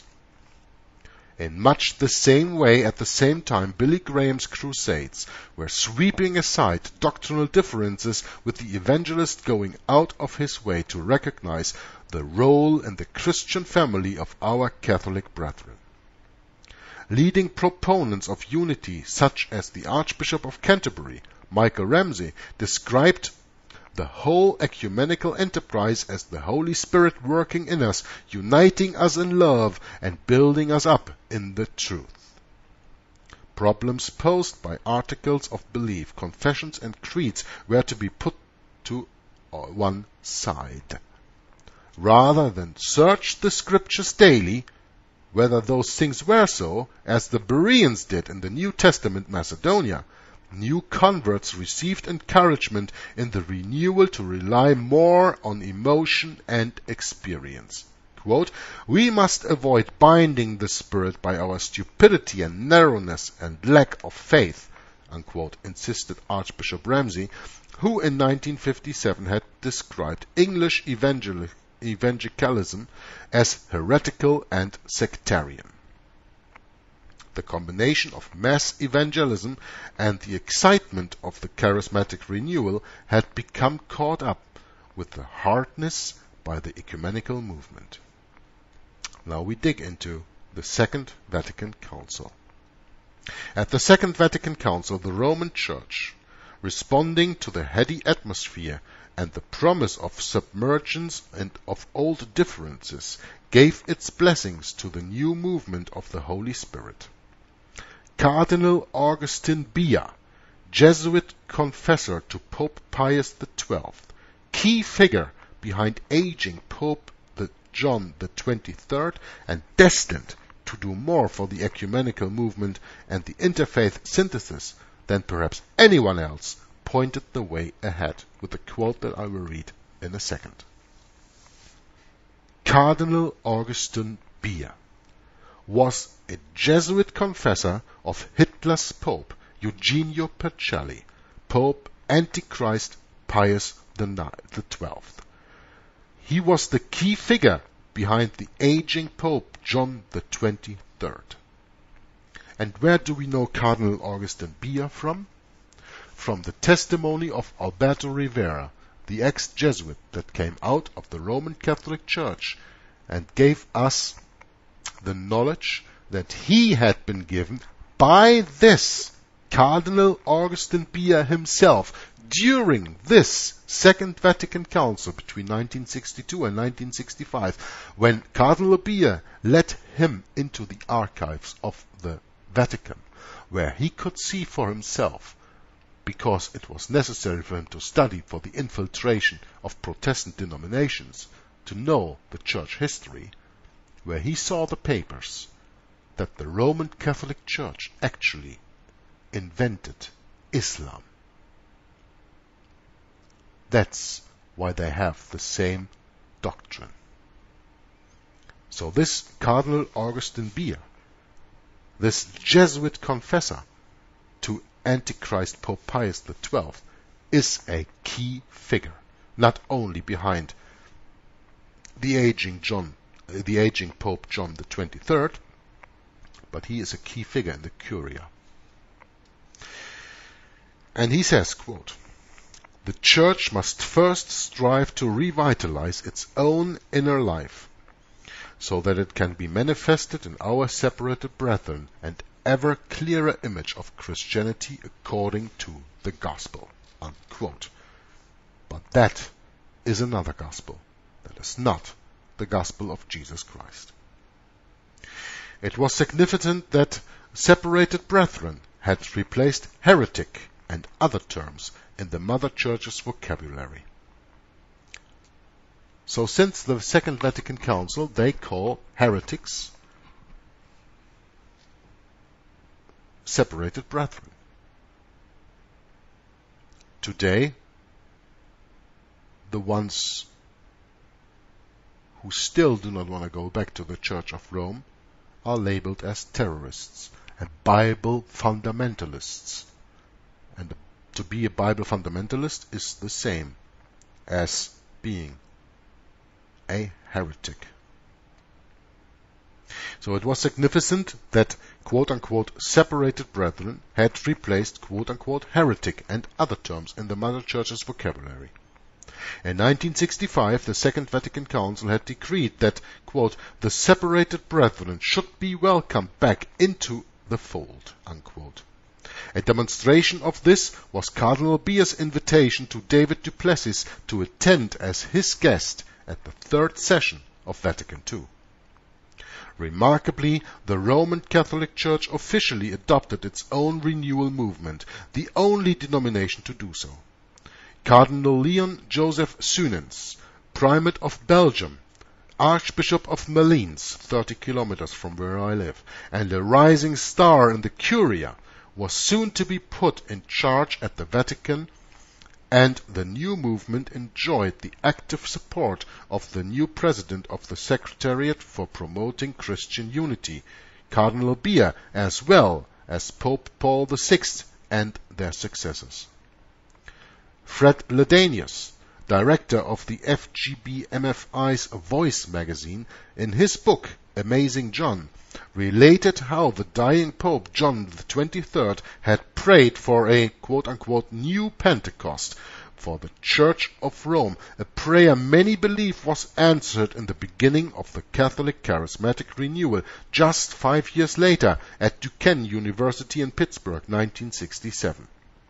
In much the same way, at the same time, Billy Graham's crusades were sweeping aside doctrinal differences, with the evangelist going out of his way to recognize the role in the Christian family of our Catholic brethren. Leading proponents of unity, such as the Archbishop of Canterbury, Michael Ramsey, described the whole ecumenical enterprise as the Holy Spirit working in us, uniting us in love and building us up in the truth. Problems posed by articles of belief, confessions and creeds were to be put to one side. Rather than search the Scriptures daily, whether those things were so, as the Bereans did in the New Testament Macedonia, new converts received encouragement in the renewal to rely more on emotion and experience. Quote, we must avoid binding the Spirit by our stupidity and narrowness and lack of faith, unquote, insisted Archbishop Ramsey, who in 1957 had described English evangelicalism as heretical and sectarian. The combination of mass evangelism and the excitement of the charismatic renewal had become caught up with the hardness by the ecumenical movement. Now we dig into the Second Vatican Council. At the Second Vatican Council, the Roman Church, responding to the heady atmosphere and the promise of submergence and of old differences, gave its blessings to the new movement of the Holy Spirit. Cardinal Augustin Bia, Jesuit confessor to Pope Pius XII, key figure behind aging Pope John XXIII, and destined to do more for the ecumenical movement and the interfaith synthesis than perhaps anyone else, pointed the way ahead with a quote that I will read in a second. Cardinal Augustin Beer was a Jesuit confessor of Hitler's Pope Eugenio Pacelli, Pope Antichrist Pius XII. He was the key figure behind the aging Pope John XXIII. And where do we know Cardinal Augustin Beer from? From the testimony of Alberto Rivera, the ex-Jesuit that came out of the Roman Catholic Church and gave us the knowledge that he had been given by this Cardinal Augustin Beer himself during this Second Vatican Council between 1962 and 1965, when Cardinal Beer led him into the archives of the Vatican, where he could see for himself, because it was necessary for him to study for the infiltration of Protestant denominations, to know the church history, where he saw the papers that the Roman Catholic Church actually invented Islam. That's why they have the same doctrine. So this Cardinal Augustin Beer, this Jesuit confessor to Antichrist Pope Pius XII, is a key figure, not only behind the aging Pope John XXIII, but he is a key figure in the Curia. And he says, quote, "The Church must first strive to revitalize its own inner life, so that it can be manifested in our separated brethren an ever clearer image of Christianity according to the gospel." Unquote. But that is another gospel. That is not the gospel of Jesus Christ. It was significant that separated brethren had replaced heretic and other terms in the Mother Church's vocabulary. So since the Second Vatican Council, they call heretics separated brethren. Today, the ones who still do not want to go back to the Church of Rome are labeled as terrorists and Bible fundamentalists. And to be a Bible fundamentalist is the same as being a heretic. So it was significant that quote-unquote separated brethren had replaced quote-unquote heretic and other terms in the Mother Church's vocabulary. In 1965, the Second Vatican Council had decreed that, quote, "the separated brethren should be welcomed back into the fold," unquote. A demonstration of this was Cardinal Beer's invitation to David du Plessis to attend as his guest at the third session of Vatican II. Remarkably, the Roman Catholic Church officially adopted its own renewal movement, the only denomination to do so. Cardinal Leon Joseph Suenens, Primate of Belgium, Archbishop of Malines, 30 kilometers from where I live, and a rising star in the Curia, was soon to be put in charge at the Vatican, and the new movement enjoyed the active support of the new president of the Secretariat for Promoting Christian Unity, Cardinal Beer, as well as Pope Paul VI and their successors. Fred Ledanius, director of the FGB-MFI's Voice magazine, in his book Amazing John, related how the dying Pope John XXIII had prayed for a quote-unquote new Pentecost for the Church of Rome, a prayer many believe was answered in the beginning of the Catholic charismatic renewal just 5 years later at Duquesne University in Pittsburgh, 1967.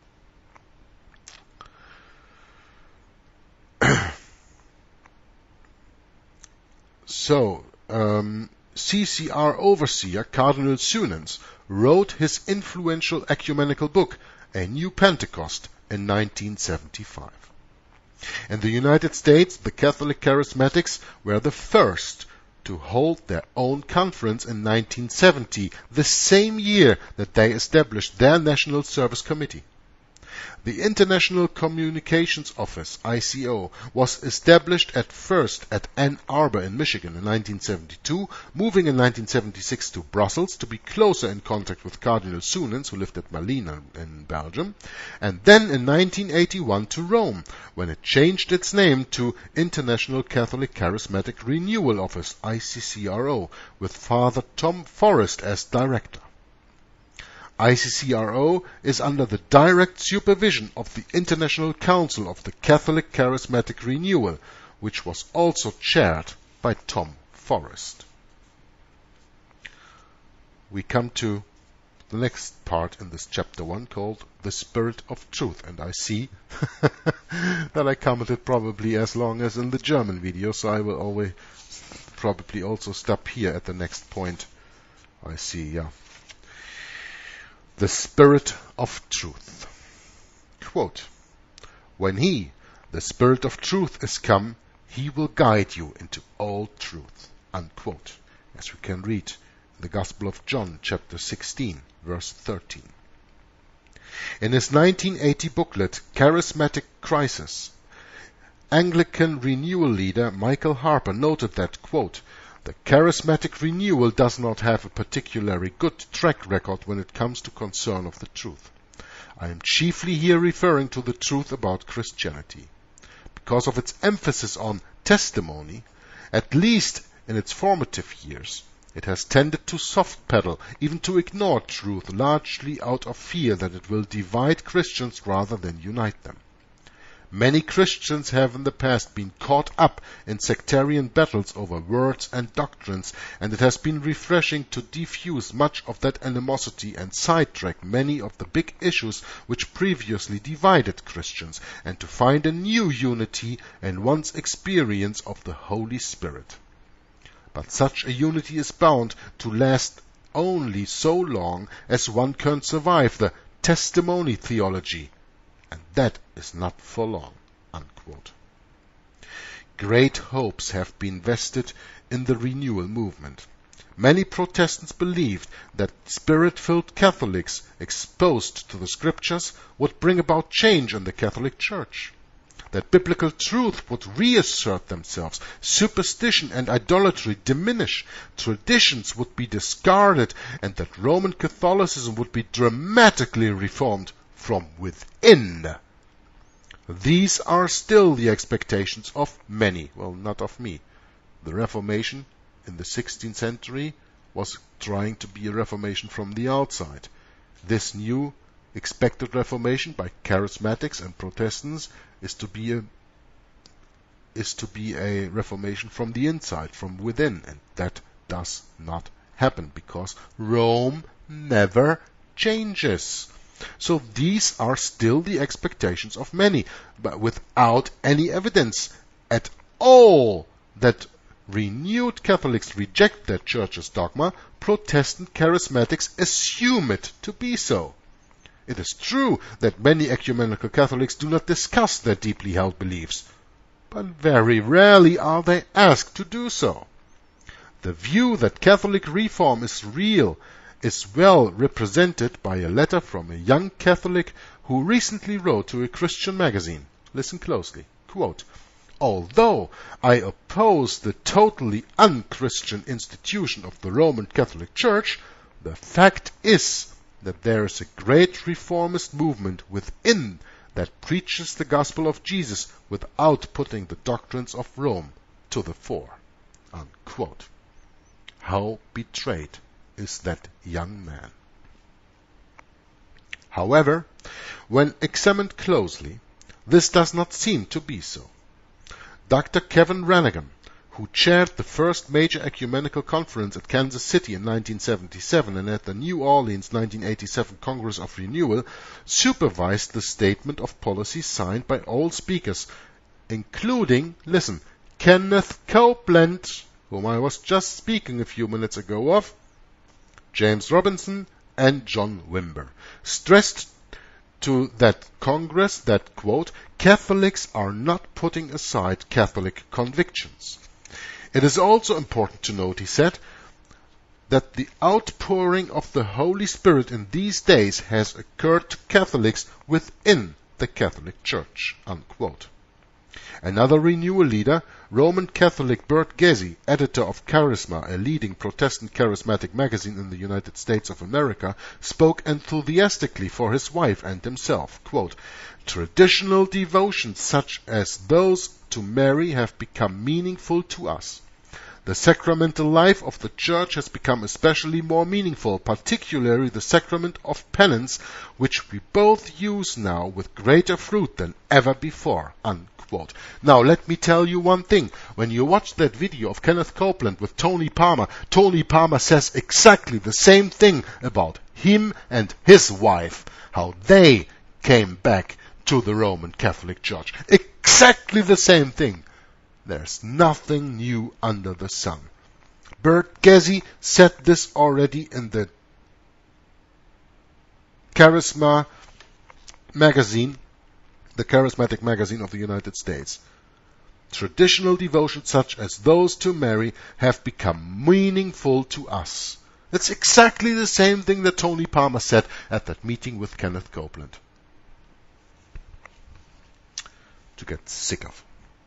So, CCR overseer Cardinal Suenens wrote his influential ecumenical book, A New Pentecost, in 1975. In the United States, the Catholic Charismatics were the first to hold their own conference in 1970, the same year that they established their National Service Committee. The International Communications Office, ICO, was established at first at Ann Arbor in Michigan in 1972, moving in 1976 to Brussels to be closer in contact with Cardinal Soenens, who lived at Malines in Belgium, and then in 1981 to Rome, when it changed its name to International Catholic Charismatic Renewal Office, ICCRO, with Father Tom Forrest as director. ICCRO is under the direct supervision of the International Council of the Catholic Charismatic Renewal, which was also chaired by Tom Forrest. We come to the next part in this chapter 1 called The Spirit of Truth, and I see that I commented probably as long as in the German video, so I will always probably also stop here at the next point. I see, yeah. The Spirit of Truth. Quote, "When He, the Spirit of Truth, is come, He will guide you into all truth." Unquote. As we can read in the Gospel of John, chapter 16, verse 13. In his 1980 booklet, Charismatic Crisis, Anglican Renewal leader Michael Harper noted that, quote, "The charismatic renewal does not have a particularly good track record when it comes to concern of the truth. I am chiefly here referring to the truth about Christianity. Because of its emphasis on testimony, at least in its formative years, it has tended to soft-pedal, even to ignore truth, largely out of fear that it will divide Christians rather than unite them. Many Christians have in the past been caught up in sectarian battles over words and doctrines, and it has been refreshing to defuse much of that animosity and sidetrack many of the big issues which previously divided Christians, and to find a new unity in one's experience of the Holy Spirit. But such a unity is bound to last only so long as one can survive the testimony theology, and that is not for long." Unquote. Great hopes have been vested in the renewal movement. Many Protestants believed that Spirit-filled Catholics exposed to the Scriptures would bring about change in the Catholic Church, that biblical truth would reassert themselves, superstition and idolatry diminish, traditions would be discarded, and that Roman Catholicism would be dramatically reformed from within. These are still the expectations of many, well, not of me. The Reformation in the 16th century was trying to be a reformation from the outside. This new expected reformation by charismatics and Protestants is to be a reformation from the inside, from within, and that does not happen because Rome never changes. So these are still the expectations of many, but without any evidence at all that renewed Catholics reject their church's dogma, Protestant charismatics assume it to be so. It is true that many ecumenical Catholics do not discuss their deeply held beliefs, but very rarely are they asked to do so. The view that Catholic reform is real is well represented by a letter from a young Catholic who recently wrote to a Christian magazine. Listen closely. Quote, "Although I oppose the totally un-Christian institution of the Roman Catholic Church, the fact is that there is a great reformist movement within that preaches the gospel of Jesus without putting the doctrines of Rome to the fore." Unquote. How betrayed is that young man. However, when examined closely, this does not seem to be so. Dr. Kevin Ranaghan, who chaired the first major ecumenical conference at Kansas City in 1977 and at the New Orleans 1987 Congress of Renewal, supervised the statement of policy signed by all speakers, including, listen, Kenneth Copeland, whom I was just speaking a few minutes ago of, James Robinson, and John Wimber, stressed to that Congress that, quote, "Catholics are not putting aside Catholic convictions. It is also important to note," he said, that the outpouring of the Holy Spirit in these days has occurred to Catholics within the Catholic Church." Unquote. Another renewal leader, Roman Catholic Bert Gesey, editor of Charisma, a leading Protestant charismatic magazine in the United States of America, spoke enthusiastically for his wife and himself. Quote, "Traditional devotions such as those to Mary have become meaningful to us. The sacramental life of the Church has become especially more meaningful, particularly the sacrament of penance, which we both use now with greater fruit than ever before." Unquote. Now let me tell you one thing. When you watch that video of Kenneth Copeland with Tony Palmer says exactly the same thing about him and his wife, how they came back to the Roman Catholic Church. Exactly the same thing. There's nothing new under the sun. Bert Gesey said this already in the Charisma magazine, the charismatic magazine of the United States. Traditional devotions such as those to Mary have become meaningful to us. It's exactly the same thing that Tony Palmer said at that meeting with Kenneth Copeland. To get sick of.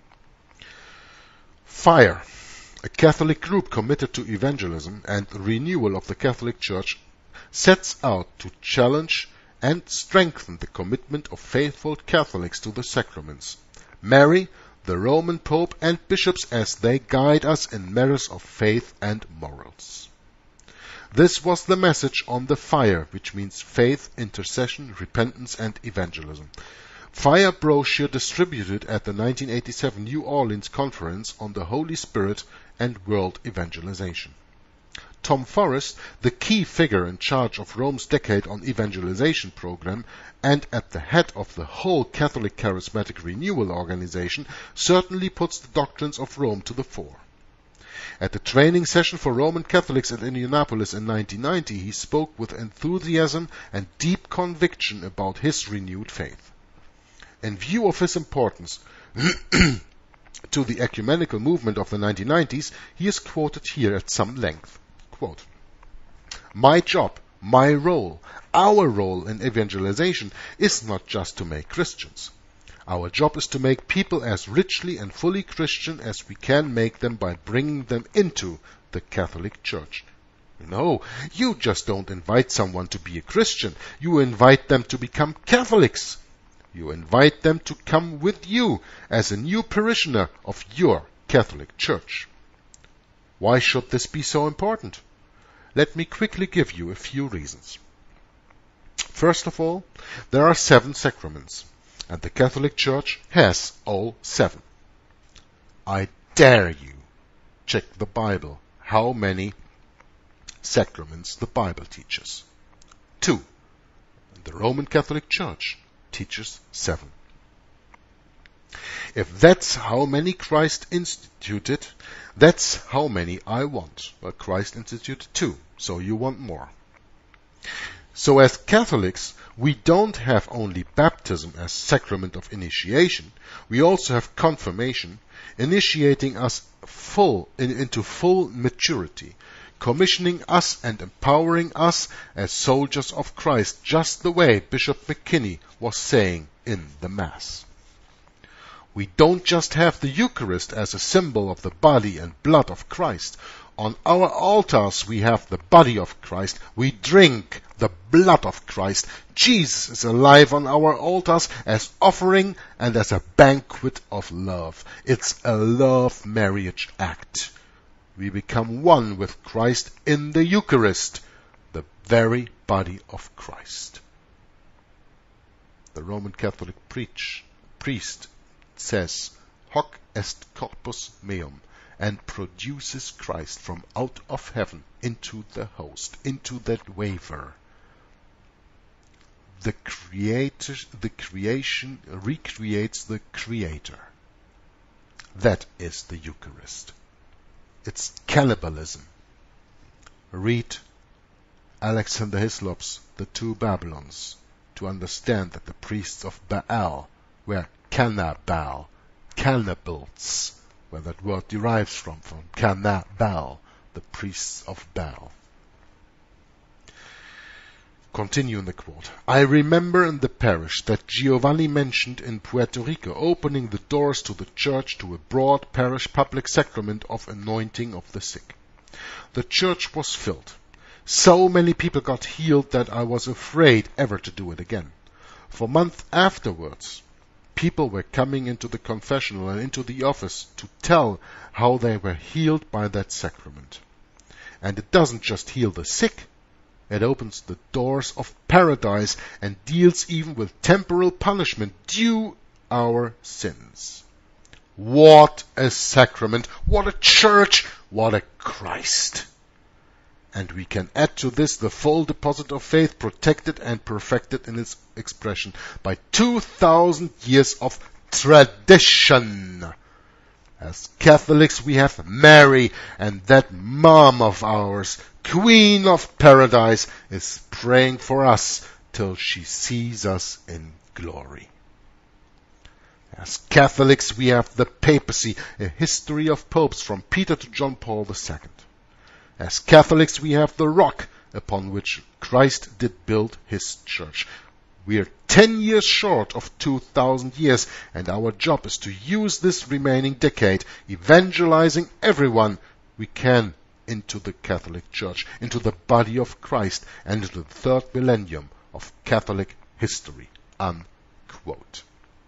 FIRE, a Catholic group committed to evangelism and renewal of the Catholic Church, sets out to challenge and strengthen the commitment of faithful Catholics to the sacraments, Mary, the Roman Pope, and bishops as they guide us in matters of faith and morals. This was the message on the FIRE, which means faith, intercession, repentance, and evangelism. FIRE brochure distributed at the 1987 New Orleans Conference on the Holy Spirit and World Evangelization. Tom Forrest, the key figure in charge of Rome's Decade on Evangelization program and at the head of the whole Catholic Charismatic Renewal organization, certainly puts the doctrines of Rome to the fore. At the training session for Roman Catholics at Indianapolis in 1990, he spoke with enthusiasm and deep conviction about his renewed faith. In view of his importance to the ecumenical movement of the 1990s, he is quoted here at some length. Quote, "My job, my role, our role in evangelization is not just to make Christians. Our job is to make people as richly and fully Christian as we can make them by bringing them into the Catholic Church." No, you just don't invite someone to be a Christian. You invite them to become Catholics. You invite them to come with you as a new parishioner of your Catholic Church. Why should this be so important? Let me quickly give you a few reasons. First of all, there are 7 sacraments, and the Catholic Church has all 7. I dare you check the Bible how many sacraments the Bible teaches. 2. The Roman Catholic Church teaches 7. If that's how many Christ instituted, that's how many I want. Well, Christ instituted 2, so you want more. So as Catholics, we don't have only baptism as sacrament of initiation, we also have confirmation, initiating us into full maturity, commissioning us and empowering us as soldiers of Christ, just the way Bishop McKinney was saying in the Mass. We don't just have the Eucharist as a symbol of the body and blood of Christ. On our altars we have the body of Christ. We drink the blood of Christ. Jesus is alive on our altars as offering and as a banquet of love. It's a love marriage act. We become one with Christ in the Eucharist, the very body of Christ. The Roman Catholic priest says, "Hoc est corpus meum," and produces Christ from out of heaven into the host, into that wafer. The creation recreates the Creator. That is the Eucharist. It's cannibalism. Read Alexander Hislop's The Two Babylons to understand that the priests of Baal were cannibals, where that word derives from cannibal, the priests of Baal. Continue in the quote. I remember in the parish that Giovanni mentioned in Puerto Rico opening the doors to the church to a broad parish public sacrament of anointing of the sick. The church was filled. So many people got healed that I was afraid ever to do it again. For months afterwards, people were coming into the confessional and into the office to tell how they were healed by that sacrament. And it doesn't just heal the sick, it opens the doors of paradise and deals even with temporal punishment due our sins. What a sacrament! What a church! What a Christ! And we can add to this the full deposit of faith, protected and perfected in its expression by 2,000 years of tradition. As Catholics we have Mary, and that mom of ours, Queen of Paradise, is praying for us till she sees us in glory. As Catholics we have the papacy, a history of popes from Peter to John Paul II. As Catholics we have the rock upon which Christ did build his church. We are 10 years short of 2,000 years, and our job is to use this remaining decade evangelizing everyone we can into the Catholic Church, into the body of Christ, and into the third millennium of Catholic history. Unquote.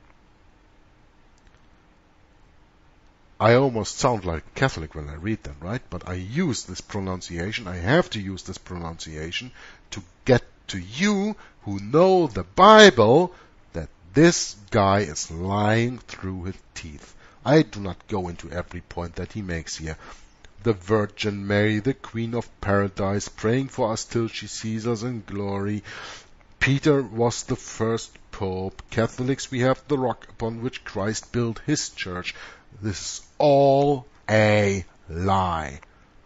I almost sound like a Catholic when I read them, right? But I use this pronunciation, I have to use this pronunciation to get to you who know the Bible that this guy is lying through his teeth. I do not go into every point that he makes here. The Virgin Mary, the Queen of Paradise, praying for us till she sees us in glory. Peter was the first pope. Catholics, we have the rock upon which Christ built his church. This is all a lie.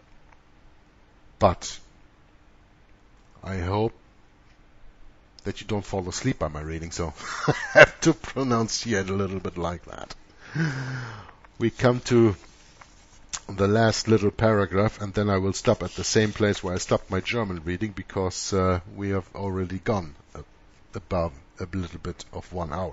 But I hope that you don't fall asleep by my reading, so I have to pronunciate a little bit like that. We come to the last little paragraph, and then I will stop at the same place where I stopped my German reading, because we have already gone above a little bit of 1 hour.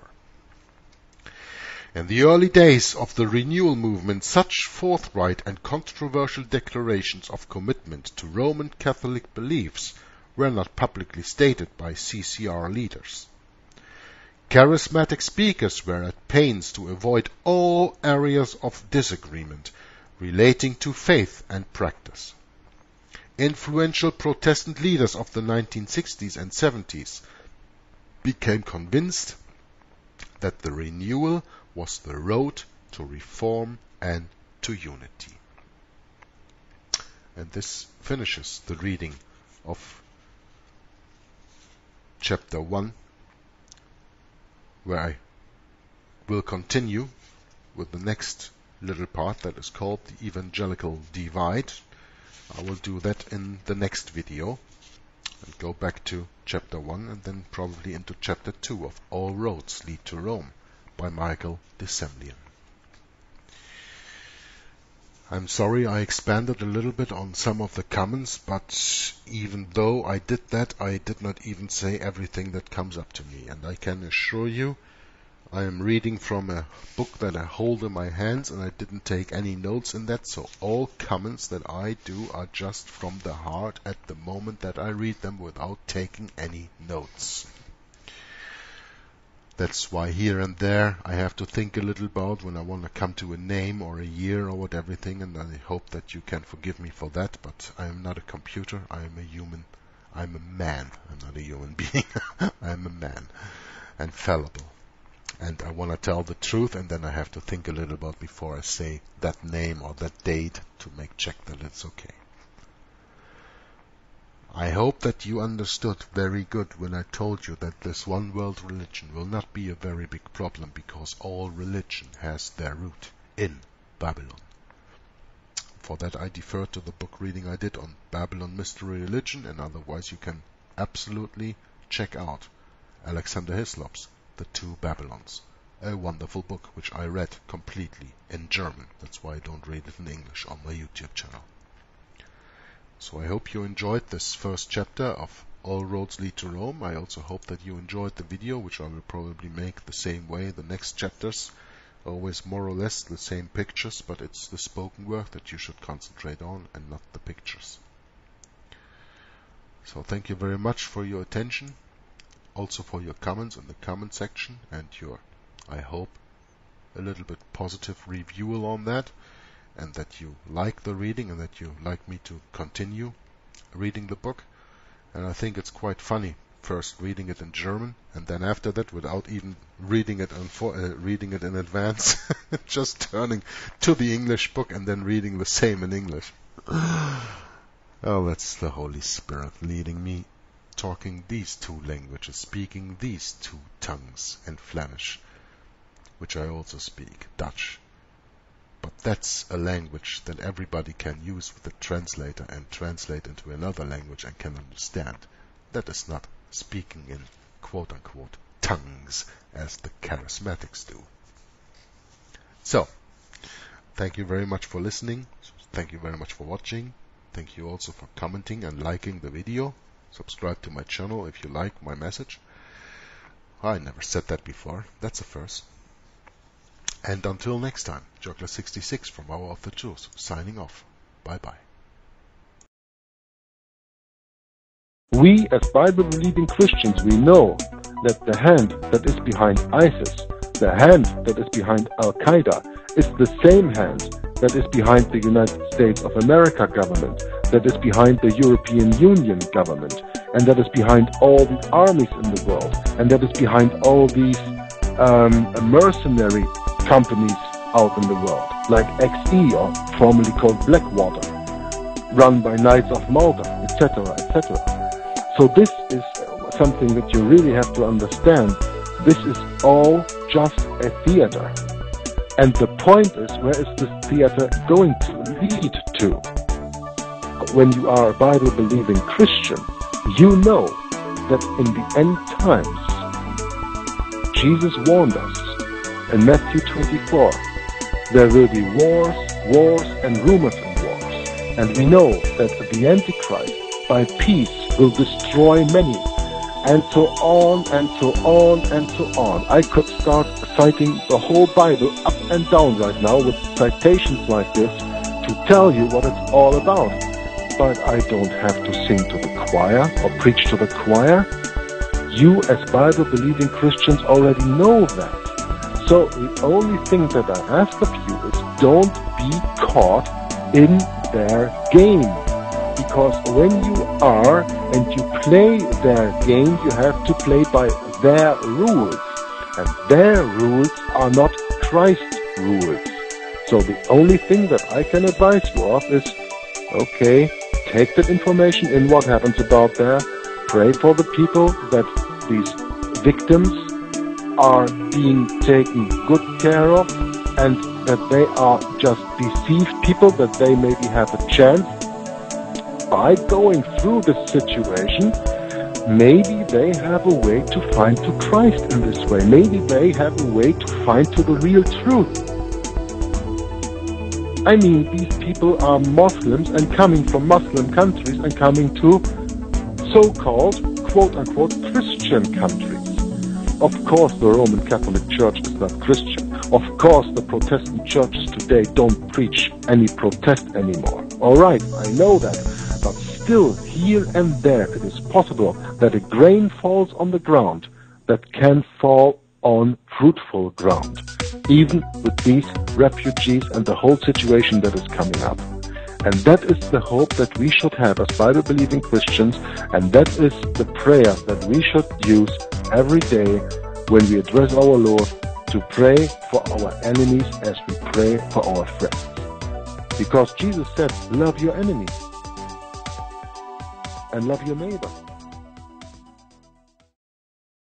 In the early days of the renewal movement, such forthright and controversial declarations of commitment to Roman Catholic beliefs were not publicly stated by CCR leaders. Charismatic speakers were at pains to avoid all areas of disagreement relating to faith and practice. Influential Protestant leaders of the 1960s and 70s became convinced that the renewal was the road to reform and to unity. And this finishes the reading of chapter 1, where I will continue with the next little part that is called the evangelical divide. I will do that in the next video and go back to chapter 1 and then probably into chapter 2 of All Roads Lead to Rome by Michael de Semlyen. I'm sorry I expanded a little bit on some of the comments, but even though I did that, I did not even say everything that comes up to me. And I can assure you, I am reading from a book that I hold in my hands, and I didn't take any notes in that, so all comments that I do are just from the heart at the moment that I read them without taking any notes. That's why here and there I have to think a little about when I want to come to a name or a year or what everything, and I hope that you can forgive me for that, but I am not a computer, I am a human. I'm a man, I'm not a human being. I'm a man and fallible. And I want to tell the truth, and then I have to think a little about before I say that name or that date to make check that it's okay. I hope that you understood very good when I told you that this one world religion will not be a very big problem, because all religion has their root in Babylon. For that I defer to the book reading I did on Babylon Mystery Religion, and otherwise you can absolutely check out Alexander Hislop's The Two Babylons, a wonderful book which I read completely in German. That's why I don't read it in English on my YouTube channel. So I hope you enjoyed this first chapter of All roads lead to Rome. I also hope that you enjoyed the video, which I will probably make the same way the next chapters. Always more or less the same pictures, but it's the spoken word that you should concentrate on and not the pictures. So thank you very much for your attention, also for your comments in the comment section and your, I hope, a little bit positive review on that, and that you like the reading and that you like me to continue reading the book. And I think it's quite funny, first reading it in German and then after that, without even reading it in advance, just turning to the English book and then reading the same in English. Oh, that's the Holy Spirit leading me, talking these two languages, speaking these two tongues, and Flemish, which I also speak, Dutch. But that's a language that everybody can use with a translator and translate into another language and can understand. That is not speaking in quote-unquote tongues as the charismatics do. So, thank you very much for listening. Thank you very much for watching. Thank you also for commenting and liking the video. Subscribe to my channel if you like my message. I never said that before. That's a first. And until next time, Joggler66 from Hour of the Truth, signing off. Bye-bye. We, as Bible-believing Christians, we know that the hand that is behind ISIS, the hand that is behind Al-Qaeda, is the same hand that is behind the United States of America government, that is behind the European Union government, and that is behind all the armies in the world, and that is behind all these mercenary companies out in the world, like XE, or formerly called Blackwater, run by Knights of Malta, etc., etc. So this is something that you really have to understand. This is all just a theater. And the point is, where is this theater going to lead to? When you are a Bible-believing Christian, you know that in the end times, Jesus warned us in Matthew 24, there will be wars, and rumors of wars. And we know that the Antichrist, by peace, will destroy many. And so on, and so on, and so on. I could start citing the whole Bible up and down right now with citations like this to tell you what it's all about. But I don't have to sing to the choir or preach to the choir. You, as Bible-believing Christians, already know that. So the only thing that I ask of you is don't be caught in their game. Because when you are and you play their game, you have to play by their rules. And their rules are not Christ's rules. So the only thing that I can advise you of is, okay, take that information in, what happens about there, pray for the people that these victims are being taken good care of, and that they are just deceived people, that they maybe have a chance. By going through this situation, maybe they have a way to find to Christ in this way. Maybe they have a way to find to the real truth. I mean, these people are Muslims and coming from Muslim countries and coming to so-called, quote-unquote, Christian countries. Of course, the Roman Catholic Church is not Christian. Of course, the Protestant churches today don't preach any protest anymore. All right, I know that. But still, here and there, it is possible that a grain falls on the ground that can fall on fruitful ground, even with these refugees and the whole situation that is coming up. And that is the hope that we should have as Bible-believing Christians, and that is the prayer that we should use every day when we address our Lord, to pray for our enemies as we pray for our friends. Because Jesus said, love your enemies and love your neighbor.